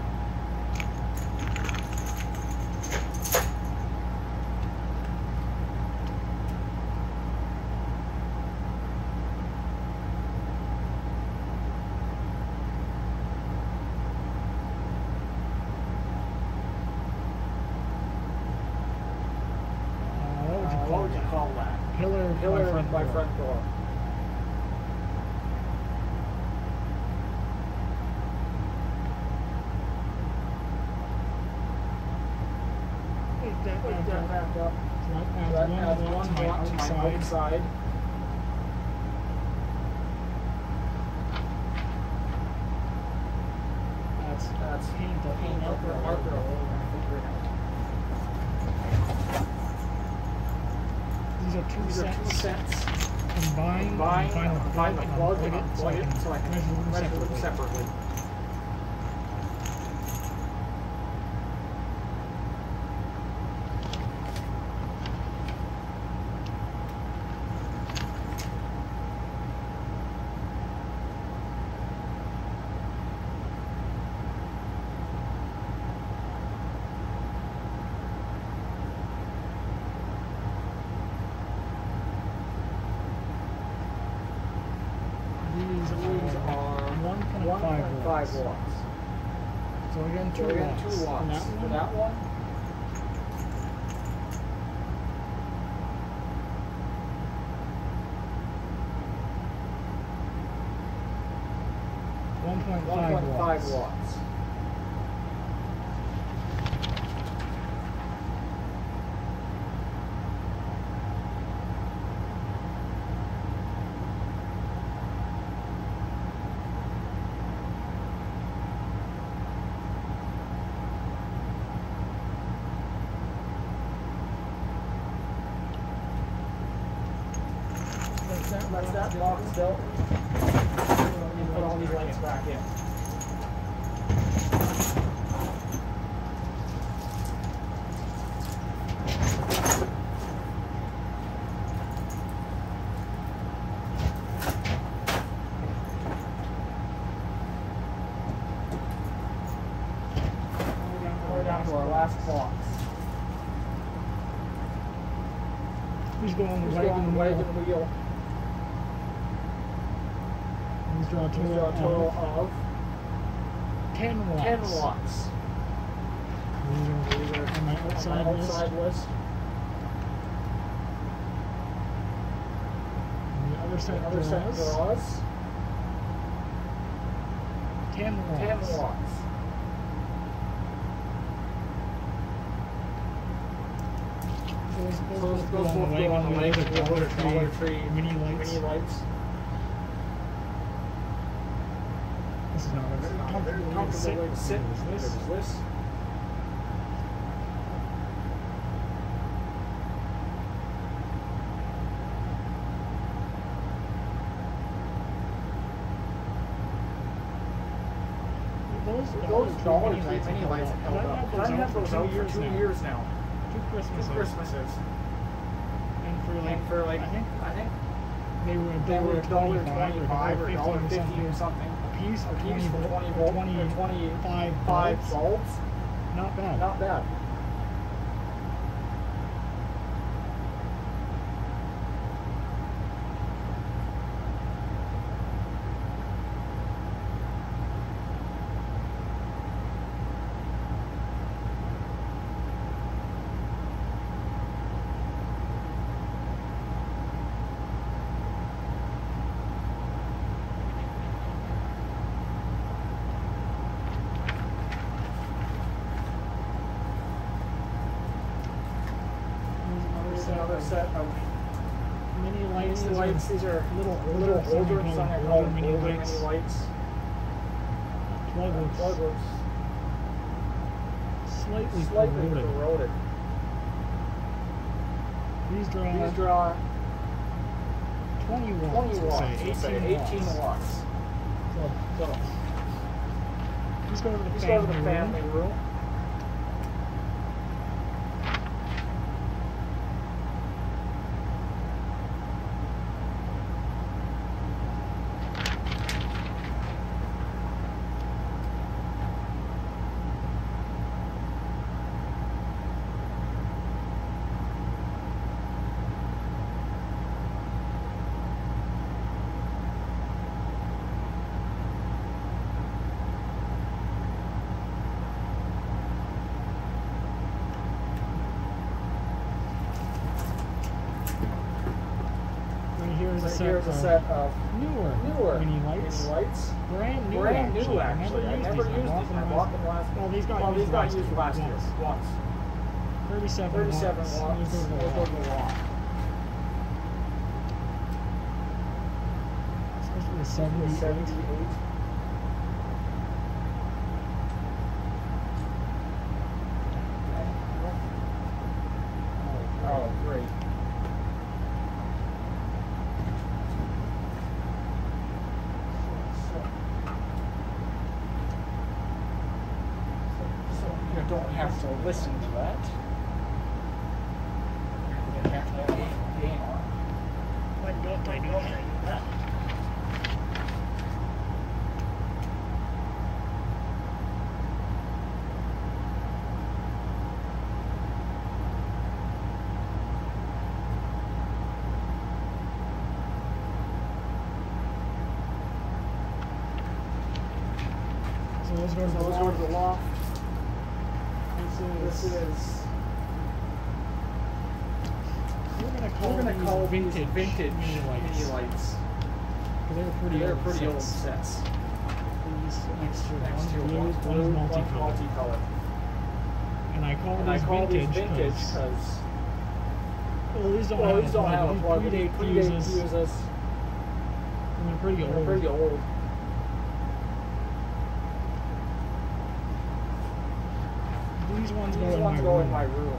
Uh, what would you Uh, call what would you that? call that? Pillar, Pillar by front by door. front door. Wait, that, Put that, that that, back up. So that So adds that one adds watt one to my watt to my outside. outside. That's That's paint the paint marker, marker, marker. Figure it out. These are two These are sets. two sets. Combine, Combine, find the find the plug, unplug and it, unplug it so I can measure them measure them separately. separately. These These are are one point one five point watts. five watts. So again, two So again, watts. two watts. And that For one, that one, one point one five point five watts. watts. that That's that box built. You put all these lights back in. We're down to our last box. Who's going on the Who's wagon going on the wheel? wagon wheel? Let's draw a Let's total, draw a total of of ten watts. ten watts. These are These are on my outside, on my outside list. list. And the other set The other set draws draws ten watts. ten watts. Those, So those, those both both go go on the on wagon the wheel. wagon The wheel. Dollar The Dollar Tree Tree mini lights. Mini lights. This is not a very Not a very comfortable way to comfortable sit. way to sit. There's There's this. this. Those Those Dollar Tree Tree mini lights have held I've up. had Because I've had those out for years two now. years now. Two Christmases. Two Christmases. And for like, And for like, I think I think they were a they were dollar a dollar twenty-five twenty-five or dollar fifty something or something. a piece A for piece twenty for volt, twenty volt, twenty, or twenty-five five volts. volts. Not bad. Not bad. Here's another set of Mini lights. mini lights. These are a little older. little some older, call some them are older called mini older lights. mini lights. Pluggers. Pluggers. Slightly, Slightly corroded. corroded. These draw, These draw twenty watts. twenty we'll watts. Say, We'll say eighteen watts. So, So let's go to the let's family, go to the family room. room. Right here is a Right set, here's a of set of newer, newer mini lights. mini lights. Brand new, Brand actually. new, actually. I never used these. I bought them last. Well, these got well, used these got last used year. last year. Once. Once. Thirty-seven, Thirty-seven watts. watts. Those go to the Those go to wall. the wall. Supposed to be a seventy-eight. seventy-eight. Oh, great. So, so you don't have to listen to that. You have to have the game on. Why don't I do that? So those go to the Those wall. go to the loft. This is, This is we're gonna call, we're gonna these call vintage, these vintage mini lights. mini lights. 'Cause They're pretty They're old pretty sets. old sets. These next to Next one's to blue, one's one's blue, one's multicolored. multicolored. And I call And I these call these vintage vintage because because well, these don't well, have these a don't plug, have a these plug. They predate predate fuses. fuses. And they're pretty They're old. pretty old. These ones These go in ones my go room. in my room.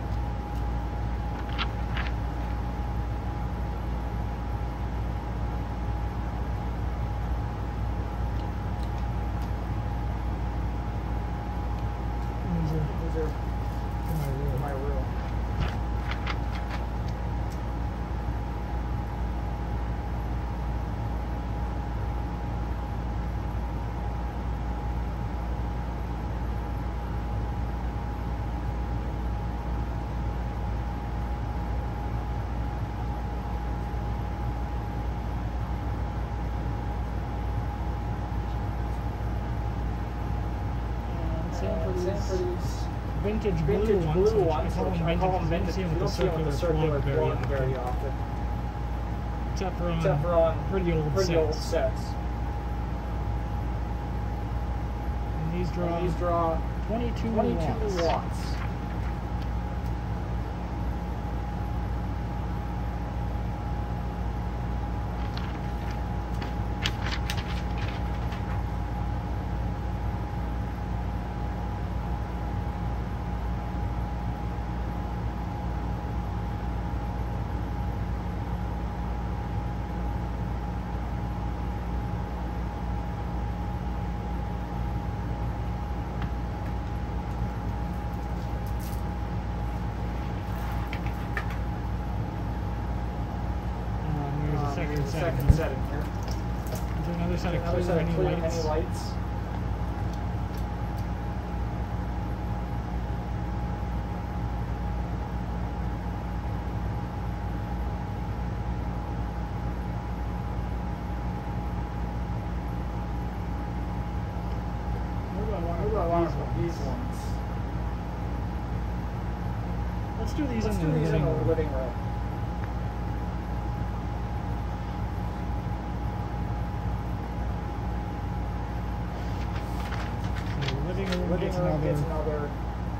For these vintage, vintage blue ones, blue which ones, I call them I call them vintage, vintage. you don't see them with the circular plug very often. Except for on, Except for on pretty old pretty sets. old sets. And these draw, and these draw twenty-two, twenty-two watts. watts. Second, There's a setting, second here. setting here. Is there another set of Another clear, set of any, clear lights? any lights? Where do I want Where do I to want put to put these ones? Let's do these Let's in do the these living in the room. living room. So the living room Living gets room another, gets another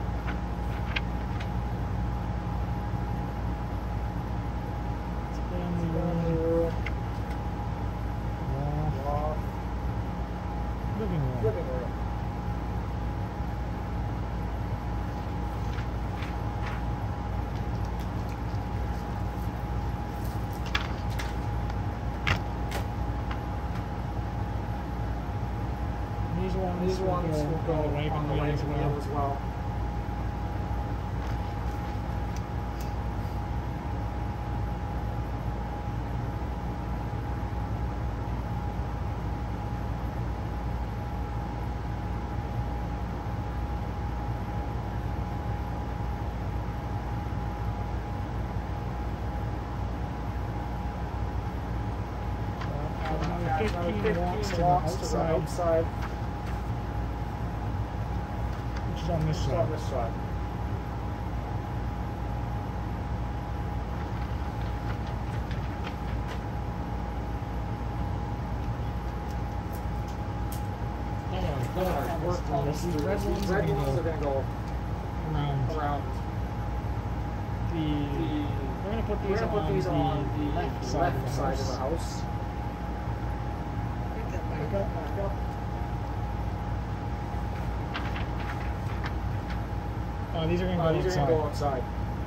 it's family family room, room, loft, loft, living room. living room. These ones, These ones will will go go on the wagon on the wheel wagon as wheel well. as well. Another fifteen fifteen watts to the watts to the outside, outside, which is on this just side. on this side. Don't worry, Don't we'll worry, almost we're do almost this. These through red this. ones These are red going ones are to going to go go around. around. The, The, we're going to put we're these, going to put on, these the on the left side, left of, the side of house. the house. Back up, back up. Oh, these are going to Uh, go these are outside. going to go outside.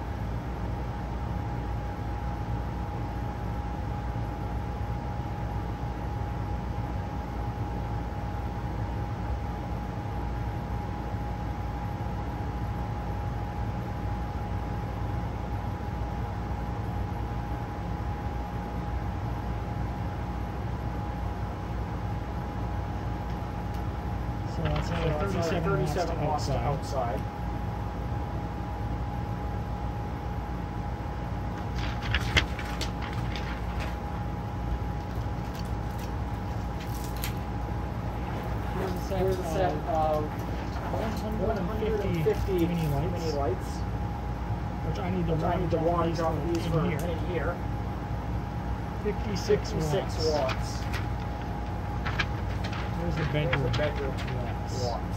So that's So another that's another thirty-seven, thirty-seven watts watts to to outside. outside. Here's a set, Here's a set of of one hundred fifty, one hundred fifty mini lights, mini lights, which I need to which I need to wattage off in these for here. in here. fifty-six, fifty-six watts. watts. Here's the There's bedroom. the bedroom watts. watts.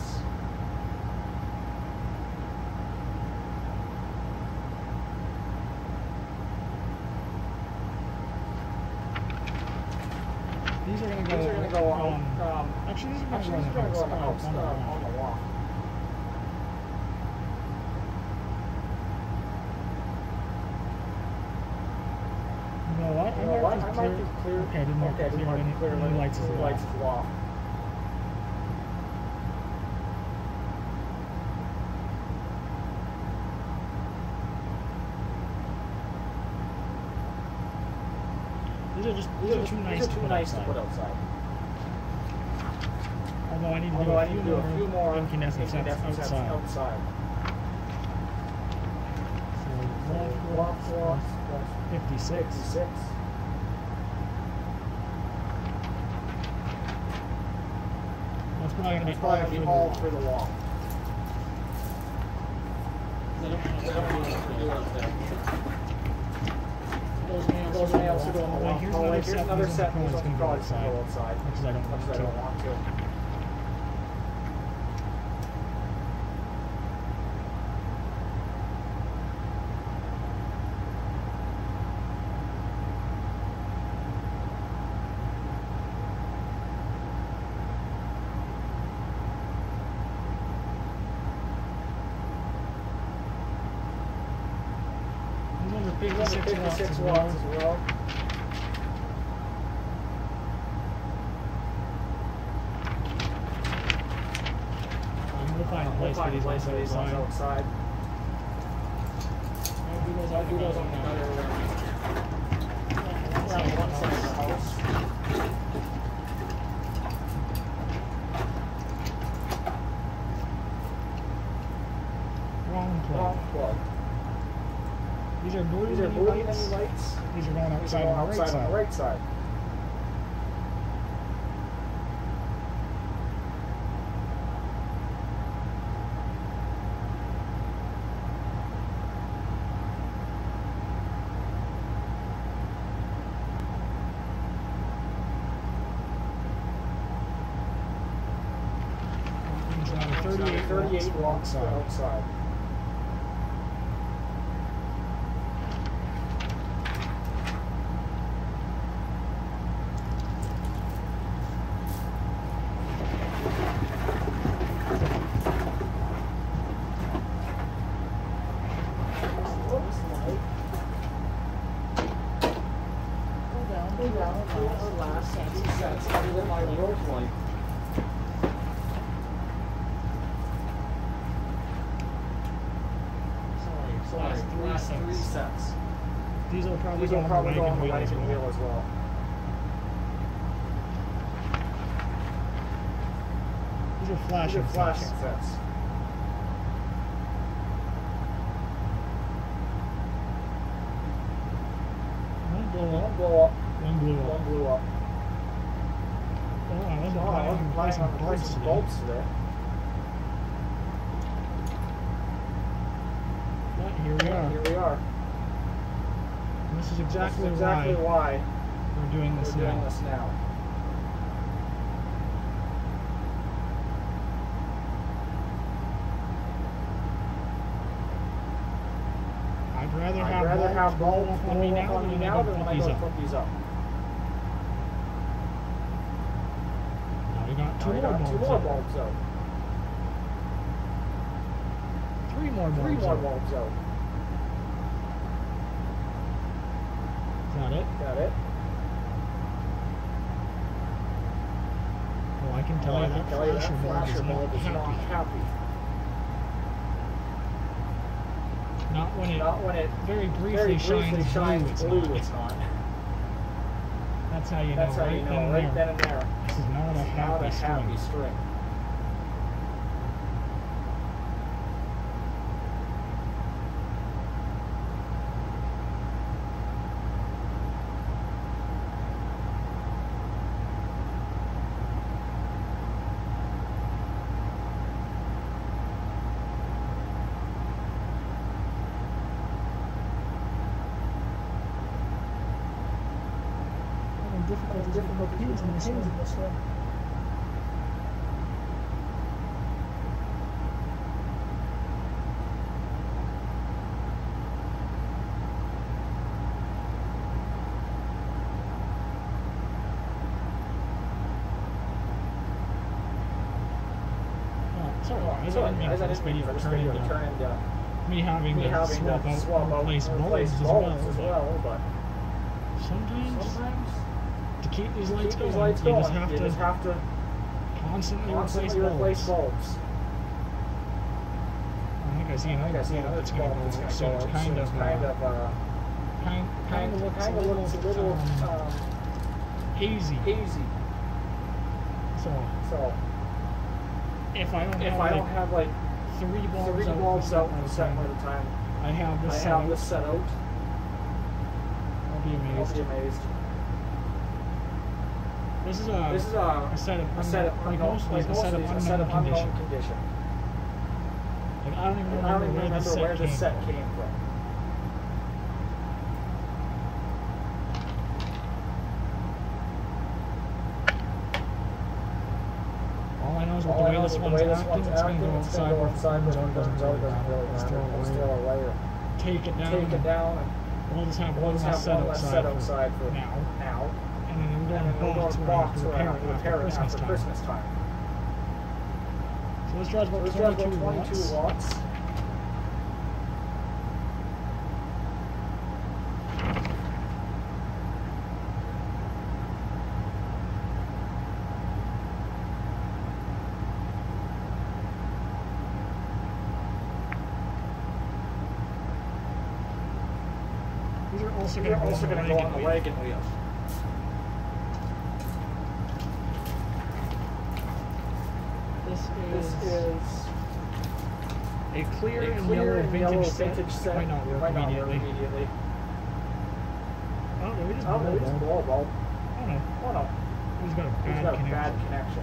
These are going to go, These are going to go on. um, Um, actually, these are going to actually, go on these the are going to house. go on the uh, house, on the uh, on the wall. You know what? I You know might what? just I clear. might just clear. Okay, I didn't mark okay, I the didn't clear. mark Any, the clear. any lights as Any well. lights as well. These are just these, These are are too these nice, are to, too put nice to outside. put outside. Although I need to Although do a I few need to do more, a few more incandescent sets incandescent sets outside. outside. So loft Loft watts, watts, fifty-six. fifty-six. That's probably going to It's be probably all going to be through all the through the wall. Those nails are going along. Here's another set. Here's another set. These probably going to go outside. Because I don't want to. fifty-six watts as well. We'll find a place for these ones outside. I'll do those, I'll do those on the other around one side of the house. Wrong plug. Wrong plug. These are blue, These are blue lights. lights. These are going outside, are going on, the outside right on the right side. thirty-eight, thirty-eight watts outside. outside. Three sets. These will probably, These will go, probably on go on the wagon wheel, wheel as well. These are flashing, These are flashing sets. sets. One blew up. One blew up. One blew up. One blew up. Oh, I wasn't oh, planning on replacing bulbs today. bulbs today. Here we are. Here we are. And this is exactly, this is exactly why, why we're doing this we're now. Doing this now. I'd rather I'd have rather bulbs have bulbs on me now than now than when I go to put these up. Now we got two, now we got two more bulbs out. Three more bulbs Three more bulbs out. Got it. Got it. Well, I can tell well, you that flasher bulb is not happy. not happy. Not when it, not when it very briefly, very briefly shines, shines blue, blue it's not. That's how you know, That's how right, you know then, right then and there. This is not a happy, not a happy string. string. Difficult, difficult to use in this one. Sorry, I didn't mean for this video to turn into me having to swap out or replace bulbs as well, but sometimes, sometimes to keep these lights, keep going, these lights you, going, just have, you to just have to constantly, constantly replace, replace bulbs. bulbs. I think I see another bulb that's going to go, so it's kind of, kind of, uh, kind, kind of looks kind a little, a little um, um, hazy. Hazy. So, so if I don't, if have, I don't like have like three bulbs, three bulbs out at the time, I have this, I set, have out. this set out. I'll be amazed. I'll be amazed. This is a, this is a, a set of, a set of like most of these, a set of unknown condition. condition. Like, I don't even Like, remember, I don't even where, remember this where the set from. came from. All I know is with All the I way know this is with one's the way this acting, one's it's going to acting, go it's outside going to go where outside it where doesn't it go doesn't really go down. really Let's down. throw a Let's layer. throw a layer. Take it down. Take it down. And we'll just have we'll one just less have set one less outside set for outside for now. now. And then we'll go And in then a we'll go box in a where I have box to where I repair have to it repair it after Christmas after time. Christmas time. So this drives So about this drives about twenty-two twenty-two watts. watts. These are also These are going also to going to go on the wagon wheel. This This is, is a clear, a and clear yellow and vintage, yellow set. vintage set. Might not work Might not immediately. work immediately. Oh, no, we just Oh, blow no, we just blow a bulb. Oh no, Oh no, he's got a he's bad got a connection. bad connection.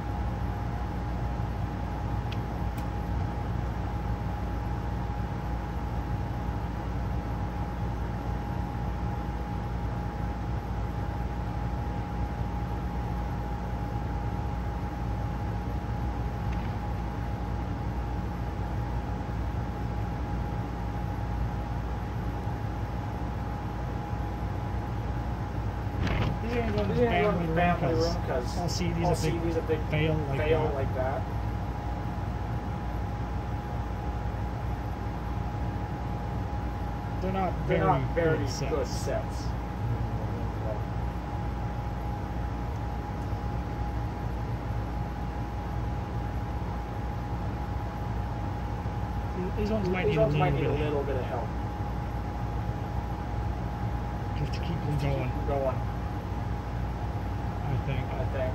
These are going to go in the These are going to family go in room the family room because because I'll see these I'll a see big these a big fail like fail that. like that. They're not They're very, not very good sets. good sets. These ones might These need, ones a, might little need a bit little bit of help just to keep them to keep going. them going. I think. I think.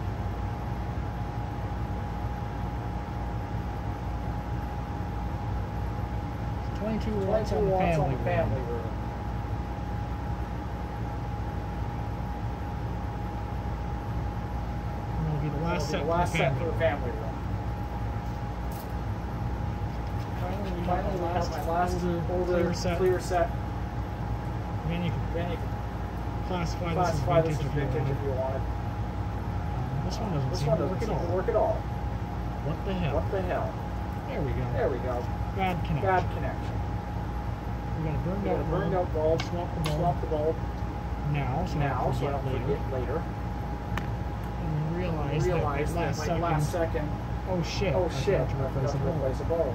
twenty-two watts on twenty-two the watts family on the room. family room. And that'll be the last set The for last the set family for the room. family room. Finally, we have Finally, we my have last, my last older, older clear set. clear set. Again, you can Then you can classify, classify this this as as vintage, vintage if if you you want. wanted. Um, this one doesn't This seem one to doesn't work at seem to all. work at all. What the hell? What the hell? There we go. There we go. Bad connection. Bad connection. We got a burned We got a out burned bulb. out bulb. Swap the bulb. Swap the bulb. Now, so Now, I don't so I forget don't later. forget later. And realize, Realize that, that last, like last second, second. oh shit, Oh I shit! I forgot to replace forgot the to bulb. replace a bulb.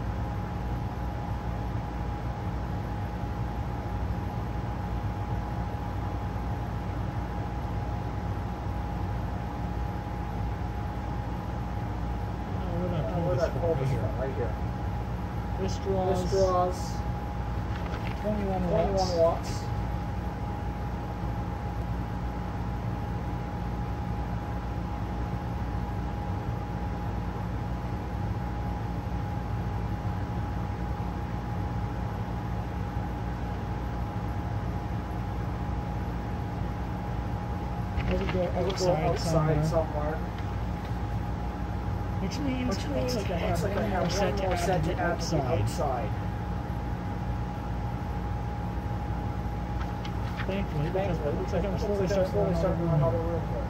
Oh, where did I Oh, pull where this did I from? pull Right this here. from? Right here. This draws, This draws twenty-one watts. twenty-one watts. Does it go It'll go outside, outside somewhere? somewhere. Which means, Which it means looks like I it have looks like I one more have set one to more add set to to the add to the outside. outside. Thankfully, because it looks like I'm Looks slowly like I'm starting slowly on starting on another another room. room here.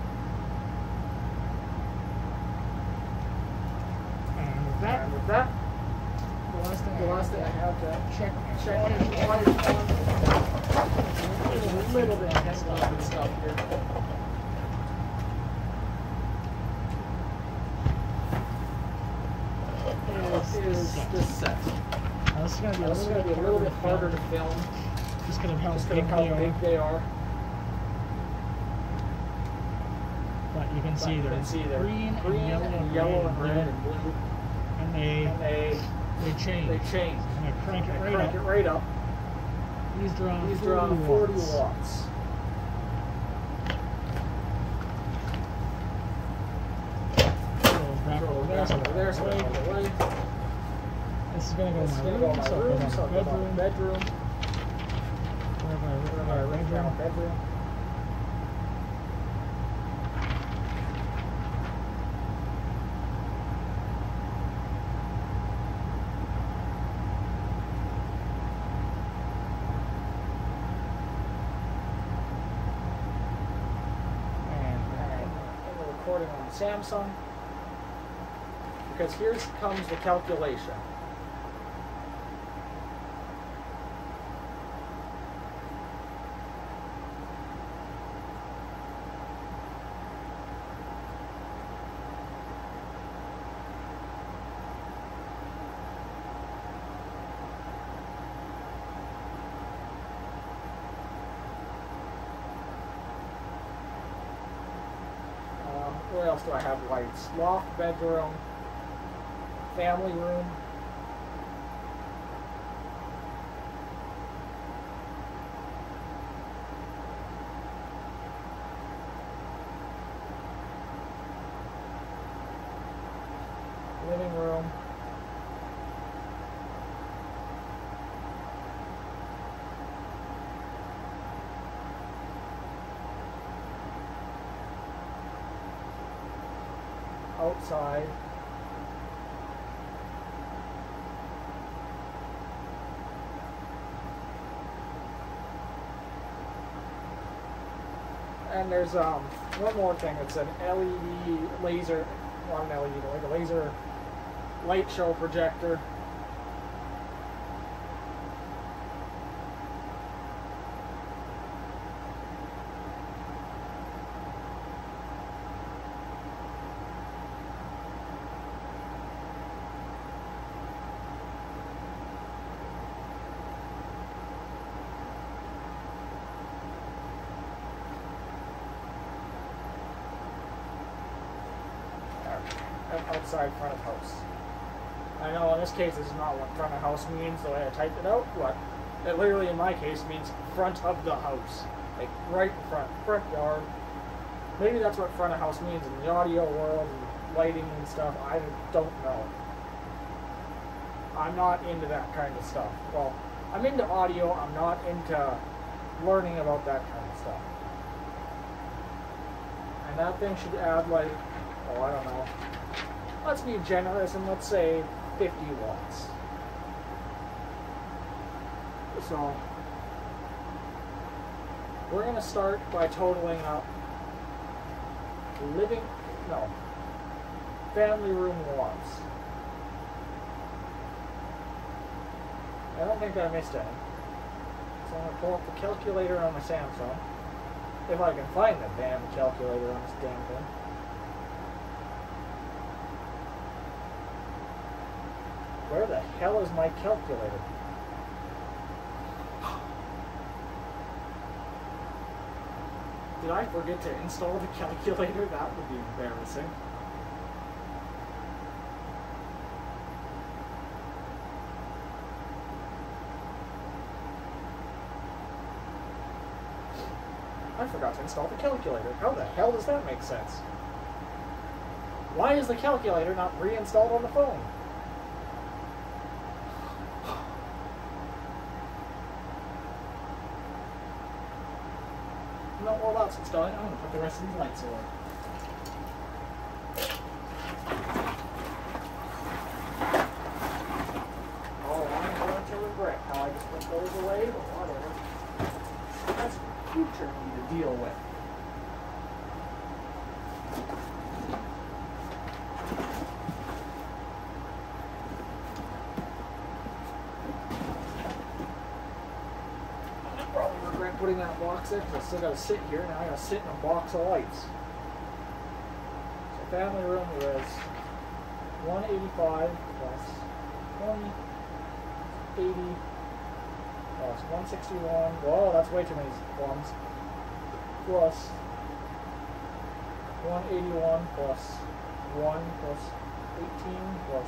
And with that, And with that, the last thing the I last have thing I have to check, check wattage on on is a little bit of stuff and stuff here. Is this set. Now, this is going to be, Now, this is going to be a little bit harder to film, just because of how just big because of they how are. big they are. But you can see But you they're can see they're green, green and yellow, and, and yellow red, and red and blue, and they and they they change. they change. And I crank it And right crank up. it right up. These draw These draw forty watts. watts. Throws back Throw over it there, back so over there, so they're it's out of the out way. of the way. This is going to go in This is my going to go room, in my so it room, goes so on it the goes on the bedroom. bedroom. Wherever I Wherever wherever I I write bedroom. down bedroom. recording on the Samsung, because here comes the calculation. Where else do I have lights? Loft, bedroom, family room. Living room. Outside. And there's um one more thing. It's an L E D laser, well, not an L E D, like a laser light show projector. Outside front of house. I know in this case this is not what front of house means the way I typed it out, but it literally in my case means front of the house. Like right in front, front yard. Maybe that's what front of house means in the audio world and lighting and stuff. I don't know. I'm not into that kind of stuff. Well, I'm into audio, I'm not into learning about that kind of stuff. And that thing should add like, oh, I don't know. Let's be generous and let's say fifty watts. So, we're going to start by totaling up living, no, family room watts. I don't think I missed any. So I'm going to pull up the calculator on my Samsung. If I can find the damn calculator on this damn thing. Where the hell is my calculator? Did I forget to install the calculator? That would be embarrassing. I forgot to install the calculator. How the hell does that make sense? Why is the calculator not reinstalled on the phone? Not all that's installing. I'm going to put the rest of these lights away. Oh, I'm going to regret how I just put those away, but whatever. That's future me to deal with. Putting that box in because I still got to sit here. Now I got to sit in a box of lights. So family room is one eighty-five plus twenty, eighty plus one sixty-one. Whoa, that's way too many ones. Plus one eighty-one plus one plus eighteen plus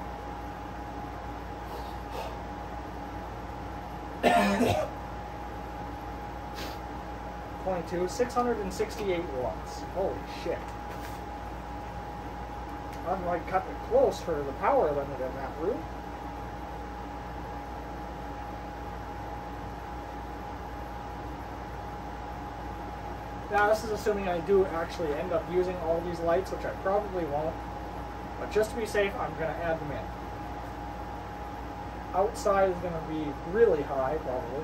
twenty-two, six hundred sixty-eight watts. Holy shit. I'm like cutting it close for the power limit in that room. Now this is assuming I do actually end up using all these lights, which I probably won't. But just to be safe, I'm going to add them in. Outside is going to be really high, probably.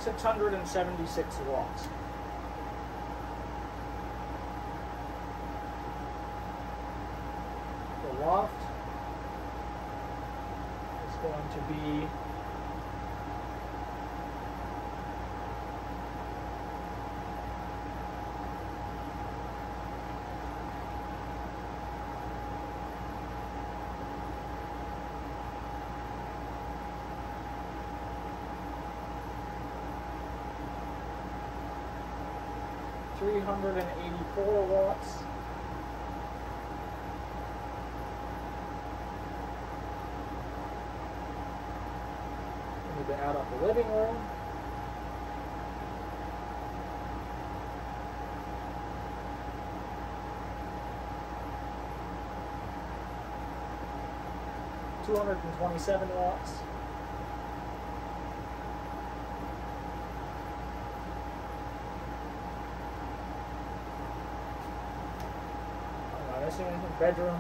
six hundred seventy-six watts. The loft is going to be three hundred eighty-four watts. We need to add up the living room. two hundred twenty-seven watts. Bedroom.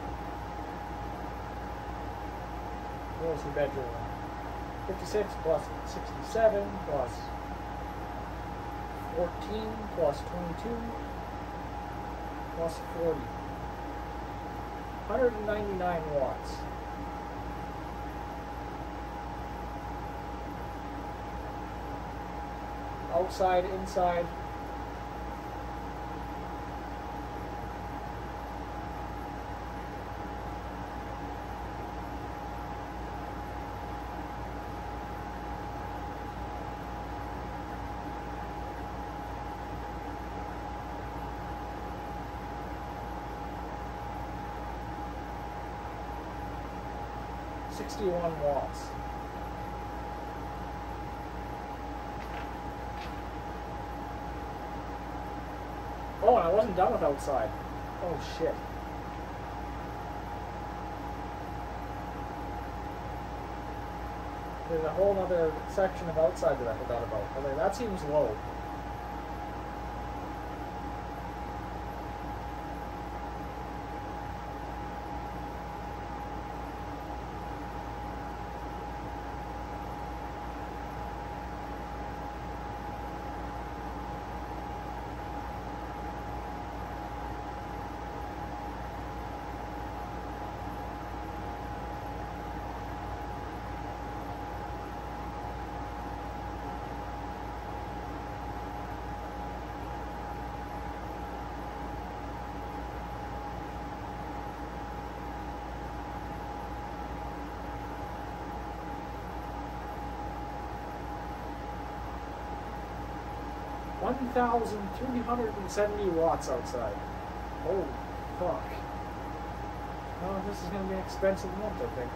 Where's the bedroom? fifty-six plus sixty-seven plus fourteen plus twenty-two plus forty. one hundred ninety-nine watts. Outside, inside. sixty-one watts. Oh, and I wasn't done with outside. Oh shit. There's a whole other section of outside that I forgot about. Okay, that seems low. one thousand three hundred seventy watts outside. Holy fuck. Oh, this is going to be an expensive month, I think.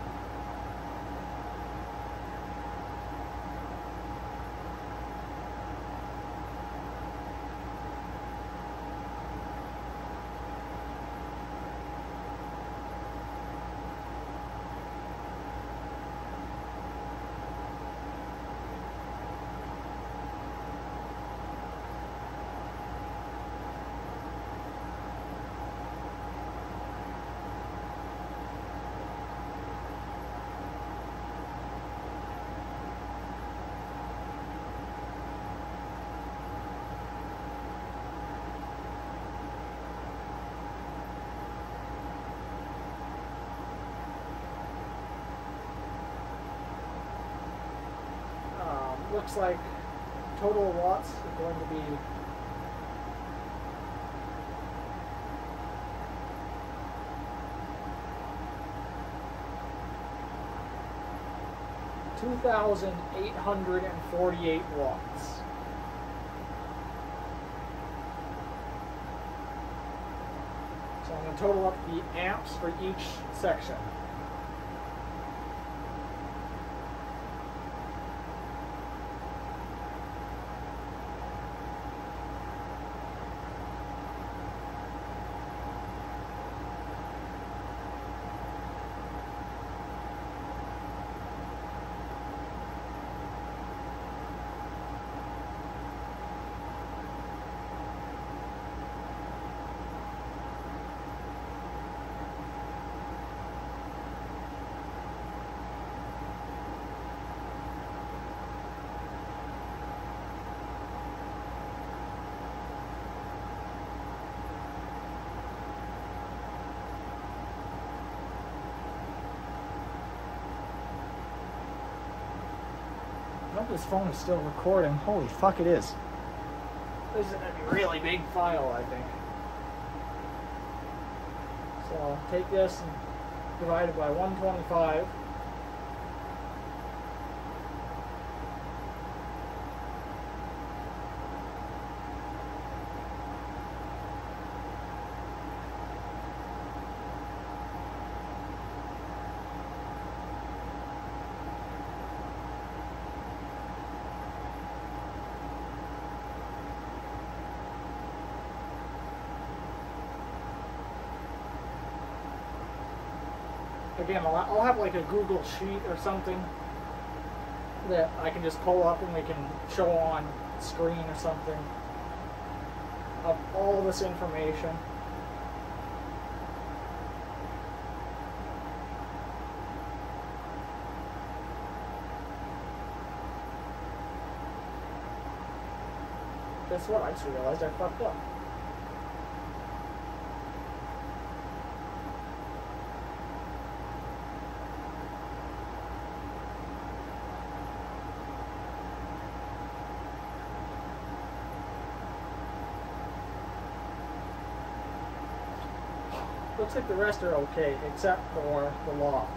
Looks like total watts are going to be two thousand eight hundred forty-eight watts. So I'm going to total up the amps for each section. wonder if this phone is still recording. Holy fuck, it is. This is going to be a really big file, I think. So I'll take this and divide it by one twenty-five. Again, I'll, I'll have like a Google sheet or something that I can just pull up and we can show on screen or something of all this information. Guess what? I just realized I fucked up. Looks like the rest are okay, except for the loft.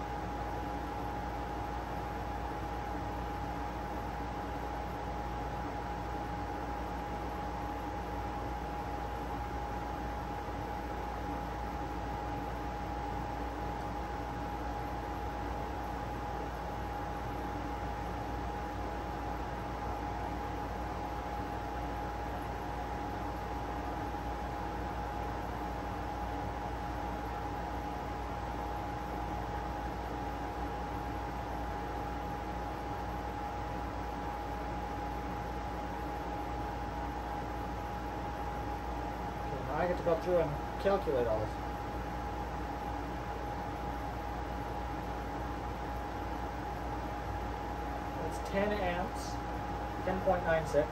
I get to go through and calculate all this. That's ten amps, ten point nine six.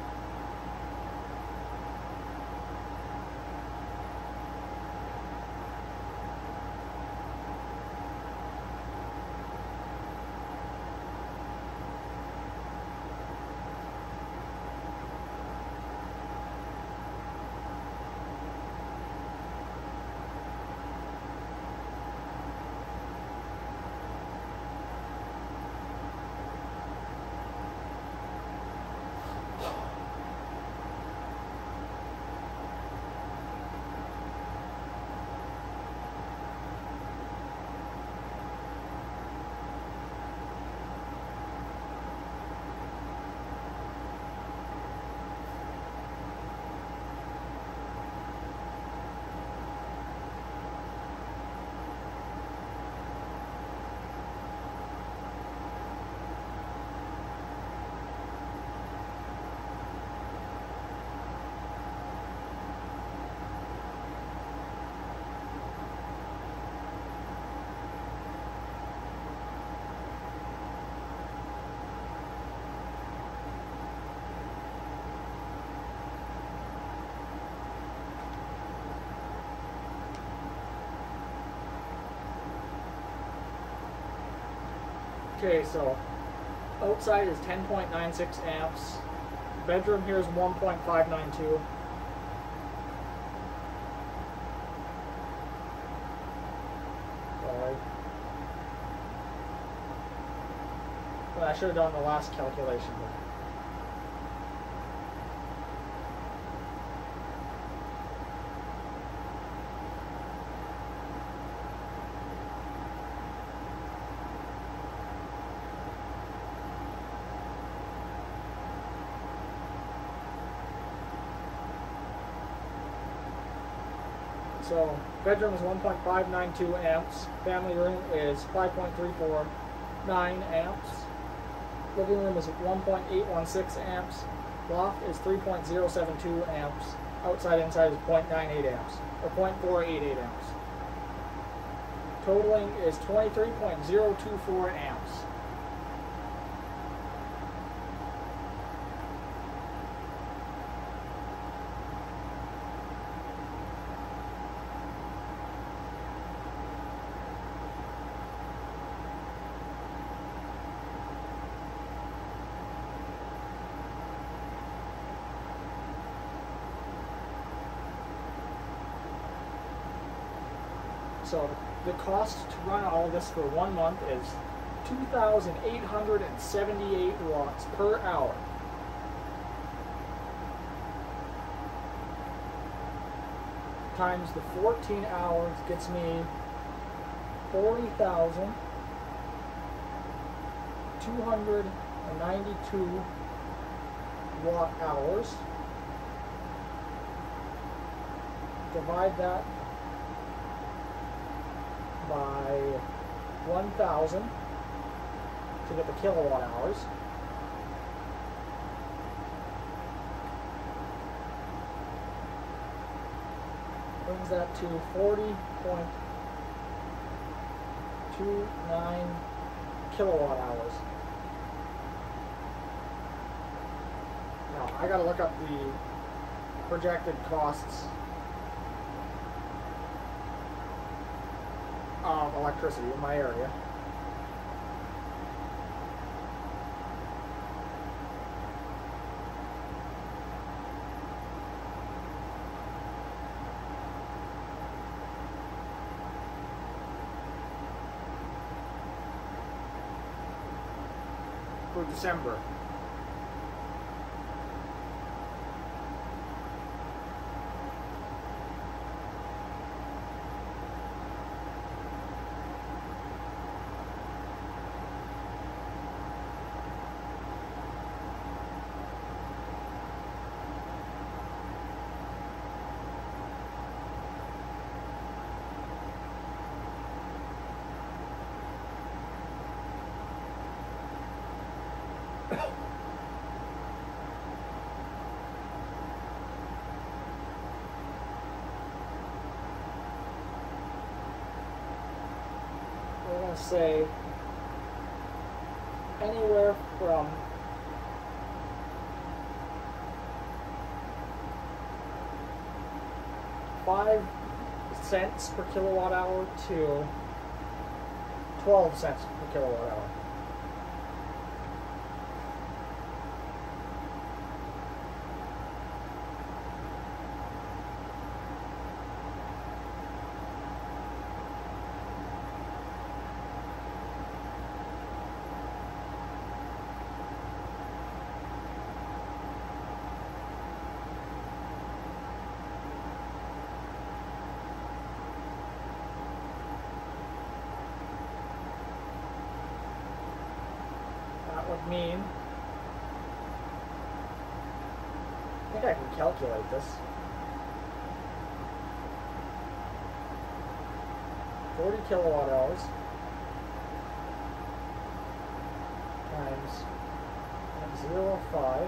Okay, so outside is ten point nine six amps. Bedroom here is one point five nine two. Sorry. But I should have done the last calculation. So bedroom is one point five nine two amps. Family room is five point three four nine amps. Living room is one point eight one six amps. Loft is three point zero seven two amps. Outside inside is zero point nine eight amps, or zero point four eight eight amps. Totaling is twenty-three point zero two four amps. So the cost to run all this for one month is two thousand eight hundred seventy-eight watts per hour. Times the fourteen hours gets me forty thousand two hundred ninety-two watt hours. Divide that by one thousand to get the kilowatt hours. Brings that to forty point two nine kilowatt hours. Now, I gotta look up the projected costs of electricity in my area. For December. We're going to say anywhere from five cents per kilowatt hour to twelve cents per kilowatt hour. That would mean, I think I can calculate this. forty kilowatt hours times zero point five,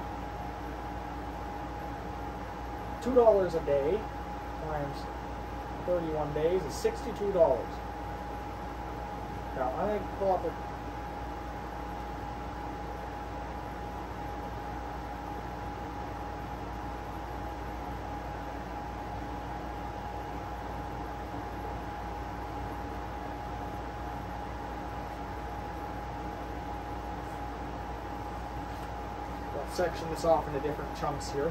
two dollars a day times thirty-one days is sixty-two dollars. Now I'm going to pull up a section this off into different chunks here.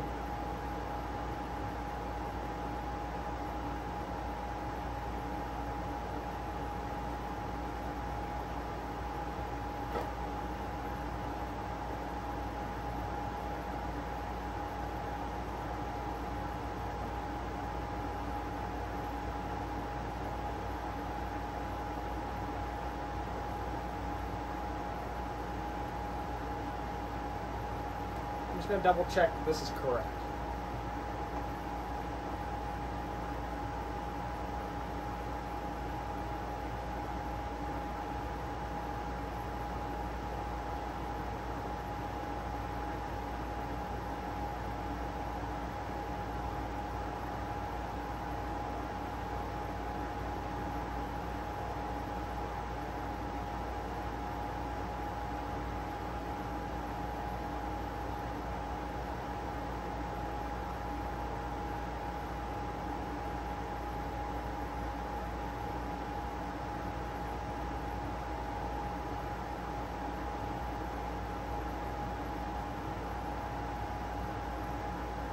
I'm just going to double check that this is correct.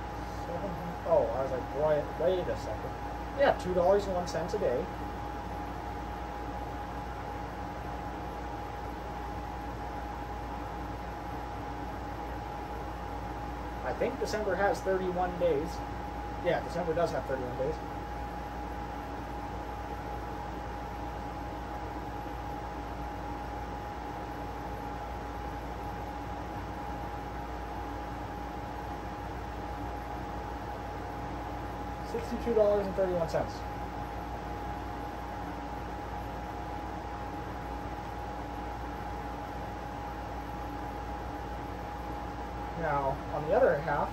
Oh, I was like, wait, wait a second. Yeah, two dollars and one cent a day I think December has thirty-one days. Yeah, December does have thirty-one days. sixty-two dollars and thirty-one cents. Now, on the other half,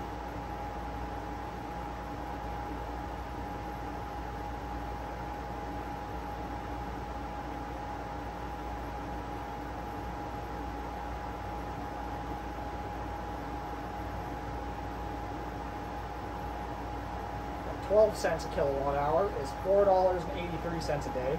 twelve cents a kilowatt hour is four dollars and eighty-three cents a day.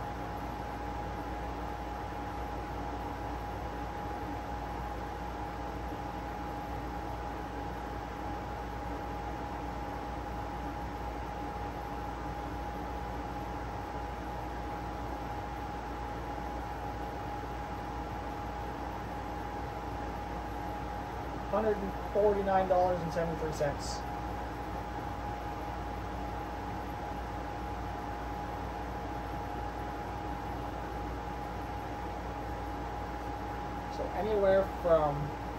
one hundred forty-nine dollars and seventy-three cents. So anywhere from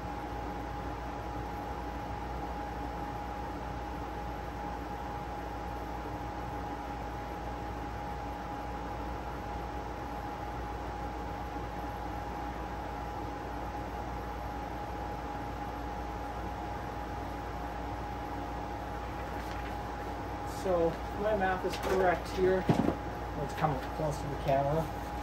So my math is correct here. Let's come close to the camera.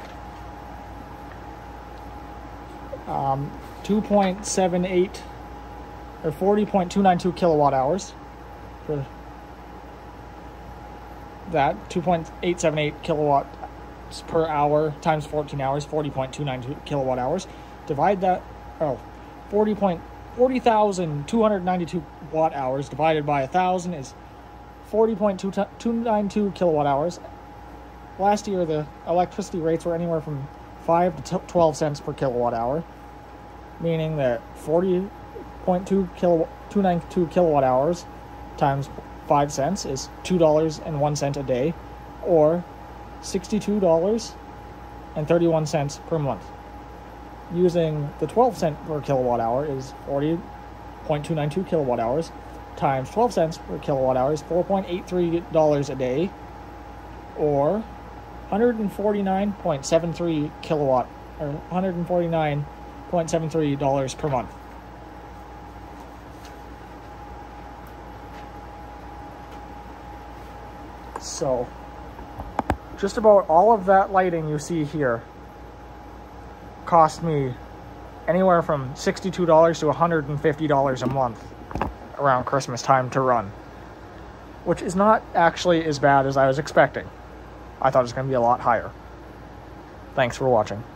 Um, two point seven eight or forty point two nine two kilowatt hours for that. two point eight seven eight kilowatts per hour times fourteen hours, forty point two nine two kilowatt hours. Divide that, oh, forty thousand two hundred ninety-two watt hours divided by one thousand is forty point two nine two kilowatt hours. Last year, the electricity rates were anywhere from five to twelve cents per kilowatt hour, meaning that forty point two nine two kilowatt hours times five cents is two dollars and one cent a day, or sixty-two dollars and thirty-one cents per month. Using the twelve cent per kilowatt hour is forty point two nine two kilowatt hours times twelve cents per kilowatt hour is four point eight three dollars a day, or one hundred forty-nine point seven three kilowatt or one hundred forty-nine point seven three dollars per month. So just about all of that lighting you see here cost me anywhere from sixty-two dollars to one hundred fifty dollars a month around Christmas time to run, which is not actually as bad as I was expecting. I thought it was going to be a lot higher. Thanks for watching.